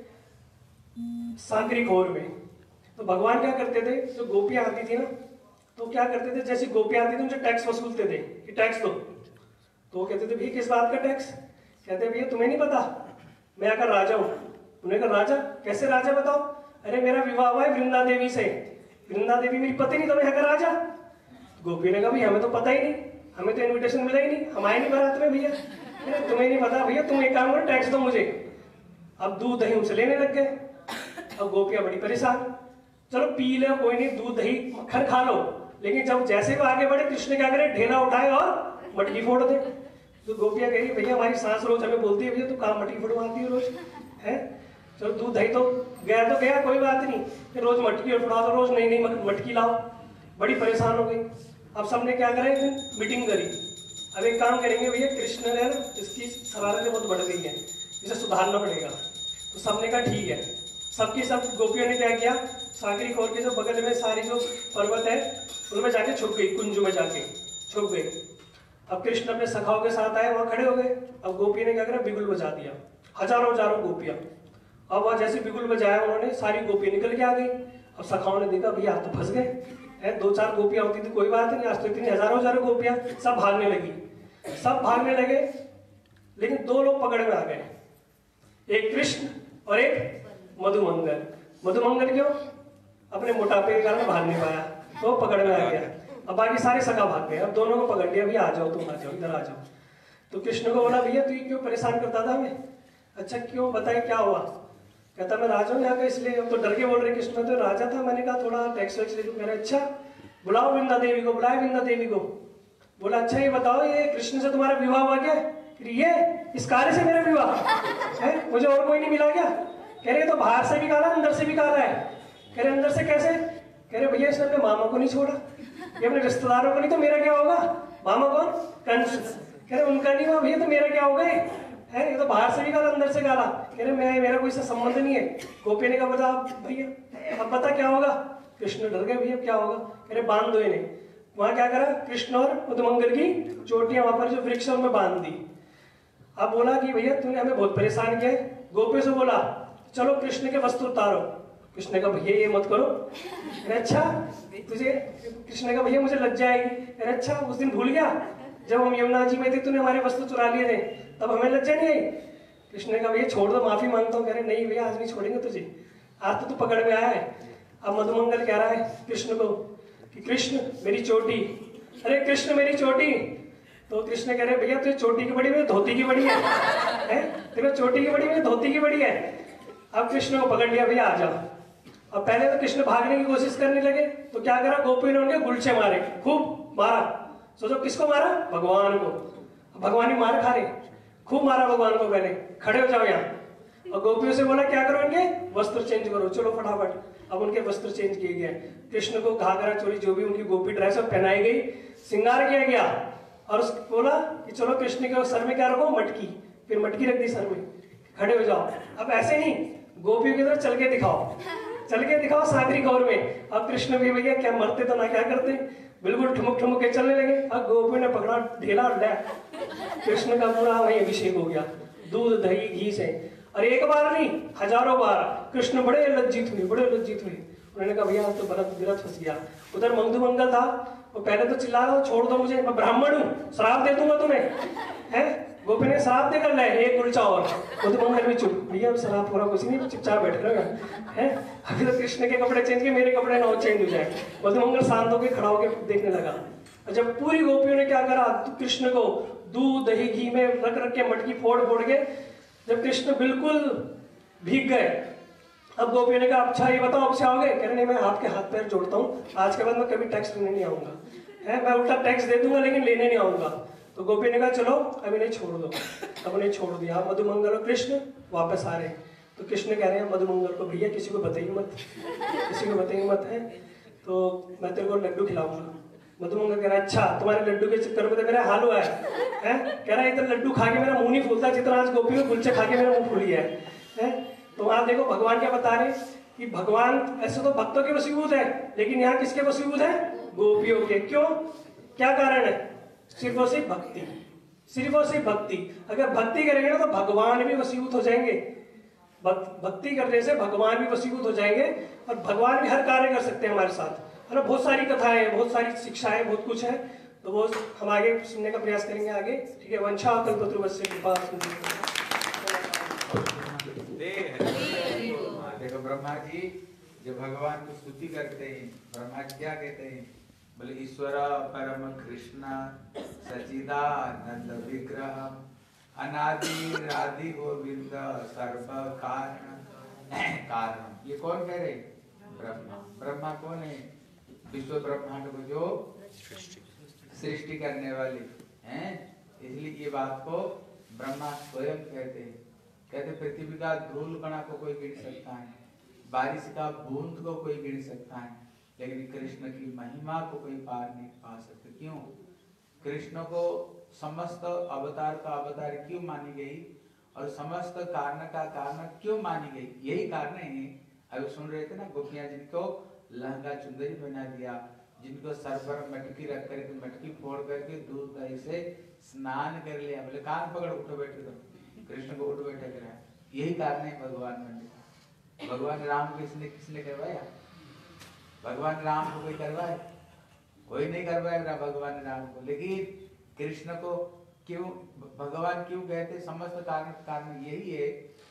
सांकरी खोर में। तो भगवान क्या करते थे, जो गोपियां आती थी ना तो क्या करते थे, जैसी गोपियां आती थी उनसे टैक्स वसूलते थे कि टैक्स दो। तो वो कहते थे भैया किस बात का टैक्स? कहते भैया तुम्हें नहीं पता मैं आकर राजा हूँ। उन्होंने कहा राजा? कैसे राजा बताओ? अरे मेरा विवाह हुआ है वृंदा देवी से, वृंदा देवी मेरी पति नहीं तो मैं आकर राजा। गोपी ने कहा भैया हमें तो पता ही नहीं, हमें तो इन्विटेशन मिला ही नहीं, हम आए नहीं बारात में भैया। तुम्हें नहीं पता भैया, तुम एक काम करो टैक्स दो मुझे। अब दूध दही उनसे लेने लग गए। अब गोपियां बड़ी परेशान, चलो पी लो कोई नहीं, दूध दही मक्खन खा लो। लेकिन जब जैसे वो आगे बढ़े कृष्ण क्या करे, ढेला उठाए और मटकी फोड़ दे। तो गोपियां कह रही भैया हमारी सास रोज हमें बोलती है भैया तू काम मटकी फोड़वाती है रोज है। चलो दूध दही तो गया तो गया कोई बात नहीं, फिर रोज मटकी और फोड़ा, रोज नई नई मटकी लाओ। बड़ी परेशान हो गई। अब सबने क्या करे, मीटिंग करी। अब एक काम करेंगे भैया, कृष्ण ने इसकी शरारतें बहुत बढ़ गई है, इसे सुधारना पड़ेगा। तो सबने कहा ठीक है। सबकी सब गोपियों ने क्या किया, साकरी खोर के जो बगल में सारी जो पर्वत है उनमें जाके छुप गई, कुंज में जाके छुप गई। अब कृष्ण अपने सखाओं के साथ आए, वहां खड़े हो गए। अब गोपी ने क्या करा, बिगुल बजा दिया, हजारों हजारों गोपियां। अब वहां जैसे बिगुल बजाया उन्होंने, सारी गोपी निकल के आ गई। अब सखाओं ने देखा भैया तो फंस गए हैं, दो चार गोपियां होती थी कोई बात नहीं, आज तो इतनी हजारों हजारों गोपियां, सब भागने लगी, सब भागने लगे। लेकिन दो लोग पकड़ में आ गए, एक कृष्ण और एक मधुमंगल। मधुमंगल क्यों? अपने मोटापे के कारण भाग नहीं पाया, तो पकड़ में आ गया। अब बाकी सारे सखा भाग गए। अब दोनों को पकड़ लिया, भैया आ जाओ, तुम आ जाओ, इधर आ जाओ। तो कृष्ण को बोला भैया तू क्यों परेशान करता था हमें? अच्छा क्यों, बताए क्या हुआ? कहता मैं राजा हूँ यहाँ का, इसलिए। अब तो डर के बोल रहे कृष्ण, तो राजा था, मैंने कहा थोड़ा टैक्स वैक्स ले लूं। कह रहे अच्छा बुलाओ वृंदा देवी को। बुलाए वृंदा देवी को। बोला अच्छा ये बताओ ये कृष्ण से तुम्हारा विवाह हुआ क्या? ये इस कार्य से मेरा विवाह है, मुझे और कोई नहीं मिला क्या? कह रहे तो बाहर से भी काला अंदर से भी काला है। कह रहे अंदर से कैसे? कह रहे भैया इसने अपने मामा को नहीं छोड़ा, ये अपने रिश्तेदारों को नहीं, तो मेरा क्या होगा? मामा कौन? कंस। कह रहे उनका नहीं हुआ भैया, तो मेरा क्या होगा? है ये तो बाहर से भी काला अंदर से काला। कह रहे मैं मेरा कोई सा संबंध नहीं है। गोपी ने कहा बता भैया, अब बता क्या होगा? कृष्ण डर गए, भैया क्या होगा? कह रहे बांध दो इन्हें। वहां क्या करा, कृष्ण और मधुमंगल की चोटियां वहां पर जो वृक्ष में बांध दी। अब बोला कि भैया तूने हमें बहुत परेशान किया। गोपियों से बोला चलो कृष्ण के वस्त्र उतारो। कृष्ण ने कहा भैया ये मत करो। अच्छा तुझे, कृष्ण ने कहा भैया मुझे लज्जा आएगी। अच्छा उस दिन भूल गया जब हम यमुना जी में थे, तूने हमारे वस्त्र चुरा लिए थे, तब हमें लज्जा नहीं आई? कृष्ण ने कहा भैया छोड़ दो, माफी मांगता हूँ। कह रहे नहीं भैया आज नहीं छोड़ेंगे तुझे, आज तो तू पकड़ में आया है। अब मधुमंगल कह रहा है कृष्ण को कि कृष्ण मेरी चोटी। अरे कृष्ण मेरी चोटी। तो कृष्ण कह रहे भैया तुझे चोटी की बड़ी, मेरी धोती की बड़ी है, है? तेरे चोटी की बड़ी, मेरी धोती की बड़ी है। अब कृष्ण को पकड़ लिया, भैया आ जाओ। अब पहले तो कृष्ण भागने की कोशिश करने लगे, तो क्या करा, गोपी ने उनके गुलछे मारे, खूब मारा। सोचो किसको मारा? भगवान को। भगवान ही मार खा रहे, खूब मारा भगवान को। पहले खड़े हो जाओ यहाँ। और गोपियों से बोला क्या करो, इनके वस्त्र चेंज करो, चलो फटाफट। अब उनके वस्त्र चेंज किए गए। कृष्ण को घाघरा चोली जो भी उनकी गोपी ड्रेस पहनाई गई, श्रृंगार किया गया। और उसको बोला कि चलो कृष्ण के सर में क्या रखो, मटकी। फिर मटकी रख दी सर में, खड़े हो जाओ। अब ऐसे नहीं, गोपियों की तरफ चल के दिखाओ, चल के दिखाओ सागरी गौर में। अब कृष्ण भी भैया क्या मरते तो ना क्या करते, बिल्कुल ठुमक ठुमक के चलने लगे। अब गोपी ने पकड़ा ढेला और ले कृष्ण का पूरा वही अभिषेक हो गया दूध दही घी से। और एक बार नहीं हजारों बार कृष्ण बड़े लज्जित हुए बड़े लज्जित हुए। उन्होंने कहा भैया तो बरत बिरत फंस गया। उधर मंगल था, वो पहले तो चिल्ला रहा छोड़ दो मुझे, मैं ब्राह्मण हूँ, श्राप दे दूंगा तुम्हें। है गोपी ने श्राप देकर ले एक उल्चा और मंगल भी चुप, भैया अब श्राप पूरा कुछ नहीं, चुपचाप बैठ रहा है। अभी तो कृष्ण के कपड़े चेंज किए, मेरे कपड़े ना चेंज हो जाए। मंगल शांत होकर खड़ा होकर देखने लगा। जब पूरी गोपियों ने क्या करा, कृष्ण को दूध दही घी में रख रख के मटकी फोड़ फोड़ के जब कृष्ण बिल्कुल भीग गए, अब गोपियों ने कहा अच्छा ये बताओ अब से आओगे? कह रहे नहीं मैं आपके हाथ पैर जोड़ता हूँ, आज के बाद मैं कभी टैक्स लेने नहीं आऊंगा, है मैं उल्टा टैक्स दे दूंगा लेकिन लेने नहीं आऊंगा। तो गोपी ने कहा चलो अभी नहीं छोड़ दो, अब उन्हें छोड़ दिया। मधुमंगल और कृष्ण वापस आ रहे हैं, तो कृष्ण कह रहे हैं मधुमंगल को भैया किसी को बताइए मत, किसी को बताइए मत, है तो मैं तेरे को लड्डू खिलाऊंगा। मधुमंगल कह रहा है अच्छा तुम्हारे लड्डू के चक्कर में तो मेरा हाल हुआ है, है? कह रहा है इधर लड्डू खा के मेरा मुंह नहीं फूलता जितना आज गोपी को कुलचे खा के मेरा मुंह फूल गया है, है? तो वहां देखो भगवान क्या बता रहे कि भगवान ऐसे तो भक्तों के वशीभूत है, लेकिन यहाँ किसके वशीभूत है? गोपियों के। क्यों, क्या कारण है? सिर्फ और सिर्फ भक्ति, सिर्फ और सिर्फ भक्ति। अगर भक्ति करेंगे ना तो भगवान भी वशीभूत हो जाएंगे। भक्ति करने से भगवान भी वशीभूत हो जाएंगे और भगवान भी हर कार्य कर सकते हैं हमारे साथ, है ना। बहुत सारी कथाएं, बहुत सारी शिक्षाएं, बहुत कुछ है, तो वो हम आगे सुनने का प्रयास करेंगे आगे, ठीक है। वंशा कल्पतरुवस्य कृपा।
देखो ब्रह्मा जी जब भगवान को स्तुति करते हैं, ब्रह्मा जी क्या कहते हैं? बोले ईश्वर परम कृष्ण सच्चिदानंद विग्रह अनादि राधि गोविंद सर्व कारण कारण। ये कौन कह रहे? ब्रह्मा। ब्रह्मा कौन है? विश्व ब्रह्मांड को जो सृष्टि करने वाले हैं, इसलिए ये बात को ब्रह्मा स्वयं कहते हैं। कहते पृथ्वी का धूल कणा को कोई गिन सकता है, बारिश का बूंद को कोई गिन सकता है, लेकिन कृष्ण की महिमा को कोई पार नहीं पा सकते। क्यों? कृष्ण को समस्त अवतार का अवतार क्यों मानी गई और समस्त कारण का कारण क्यों मानी गई? यही कारण है। अभी सुन रहे थे ना, गोपियां जिनको लहंगा चुंदरी बना दिया, जिनको सर पर मटकी रख करके मटकी फोड़ करके दूध दही से स्नान कर लिया, बोले कान पकड़ उठो बैठे तो कृष्ण को उठ बैठे कराया। यही कारण है भगवान ने। भगवान राम को किसने किसने करवाया? भगवान राम को कोई करवाए? कोई नहीं करवाएगा भगवान राम को। लेकिन कृष्ण को क्यों भगवान क्यों कहते? समस्त कारण कारण यही है,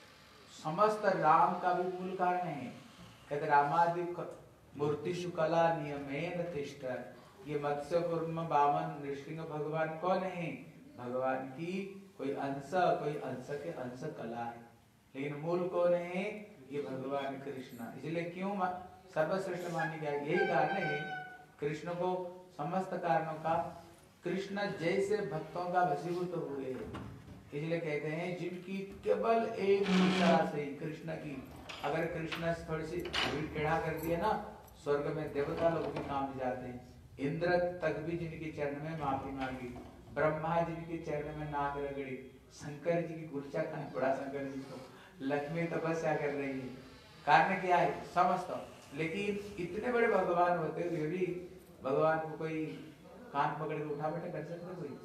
समस्त राम का भी मूल कारण है। कहते रामादि मूर्तिषु कला नियमेन तिष्ठ। ये मत्स्य कूर्म वामन नृसिंह भगवान कौन है? भगवान की कोई अंश कोई अंश के अंश कला है, लेकिन मूल कौन है? ये भगवान कृष्ण। इसलिए क्यों सर्वश्रेष्ठ मानी गया? यही कारण है। कृष्ण को समस्त कारणों का, कृष्ण जैसे भक्तों का वशीभूत तो हुए, इसलिए कहते हैं जिनकी केवल एक इच्छा से कृष्ण की, अगर कृष्ण थोड़ी सी भीड़ टेढ़ा कर दिया ना, स्वर्ग में देवता लोग भी काम जाते हैं। इंद्र तक भी जिनके चरण में माफी मांगी, ब्रह्मा जी के चरण में नाक रगड़ी, शंकर जी की गुर्चा खान पड़ा शंकर जी को, लक्ष्मी तपस्या कर रही है। कारण क्या है? समस्त। लेकिन इतने बड़े भगवान होते हुए भी भगवान को कोई कान पकड़ के उठा बैठा कर सकते? कोई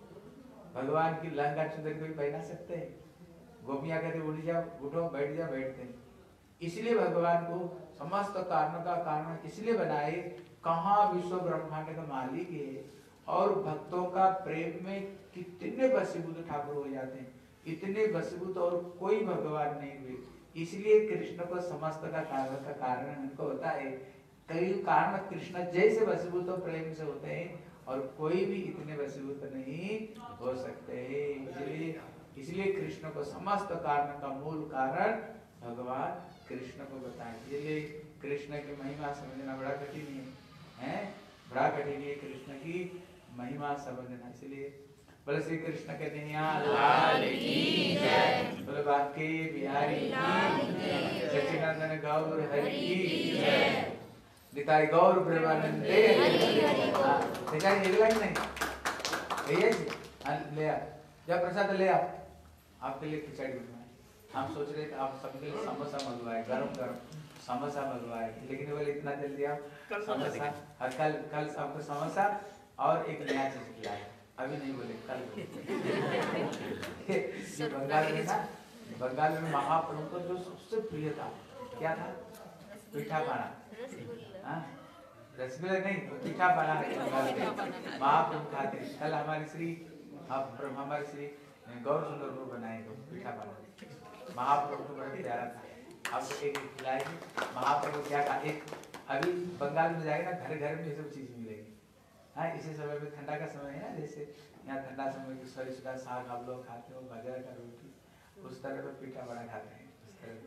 भगवान की लहंगा चुंदरी कोई पहना सकते हैं? गोपियां कहते उठ जाओ, उठो, बैठ जाओ, बैठते हैं। इसलिए भगवान को समस्त कारणों का कारण इसलिए बनाए, कहाँ विश्व ब्रह्मांड का मालिक है और भक्तों का प्रेम में कितने वशीभूत ठाकुर हो जाते हैं, इतने वशीभूत और कोई भगवान नहीं हुए। इसलिए कृष्ण को समस्त का कारण का कारण उनको होता है। कई कारण कृष्ण जैसे वशीभूत प्रेम से होते हैं और कोई भी इतने वशीभूत नहीं हो सकते। इसलिए इसलिए कृष्ण को समस्त कारण का मूल कारण भगवान कृष्ण को बताएं। इसलिए कृष्ण की महिमा समझना बड़ा कठिन है, हैं? बड़ा कठिन है कृष्ण की महिमा समझना। इसलिए बोले श्री कृष्ण के लाल की जय, बोले बांके बिहारी की जय, सच्चिदानंद गौर हरि की जय, निताई गौर प्रेमानंदे। निताई एक लाइन नहीं, भैया जी ले आ, जा प्रसाद ले आ, आपके लिए खिचड़ी बनवाए। हम सोच रहे थे आप सबके लिए समोसा मंगवाए, गरम गरम समोसा मंगवाए, लेकिन बोले इतना जल्दी आप समोसा, और कल कल आपको समोसा और एक नया चीज खिलाए, अभी नहीं बोले कल। बंगाल में था, बंगाल में महाप्रभु को जो सबसे प्रिय था क्या था? पीठा पाना, रसगुल्ला नहीं, पीठा पाना है महाप्रभु खाते। कल हमारे श्री हमारे श्री गौर सुंदर को बनाए तो पीठा पाना महाप्रभु को बड़ा प्यारा था। आपको एक खिलाएगी महाप्रभु क्या का एक, अभी बंगाल में जाएगा घर घर में ये सब चीज मिलेगी। हाँ, इसी समय में ठंडा का समय है ना, जैसे यहाँ ठंडा समय की सरिस का साग आप लोग खाते हो, बाजरा का रोटी, उस तरह का पीठा बड़ा खाते हैं उस तरह।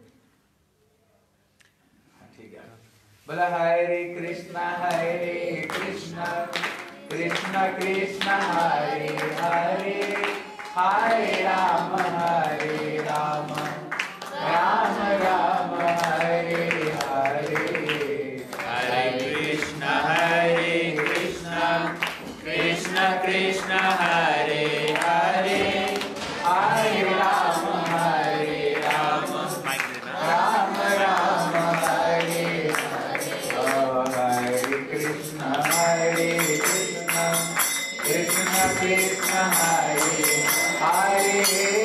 हाँ ठीक है, बोला हरे कृष्णा हरे कृष्णा कृष्णा कृष्णा हरे हरे हरे राम हरे राम राम राम हरे हरे।
हरे कृष्णा हरे कृष्णा कृष्णा कृष्णा हरे हरे हरे राम हरे राम राम राम हरे
हरे कृष्णा हरे कृष्णा कृष्णा कृष्णा हरे हरे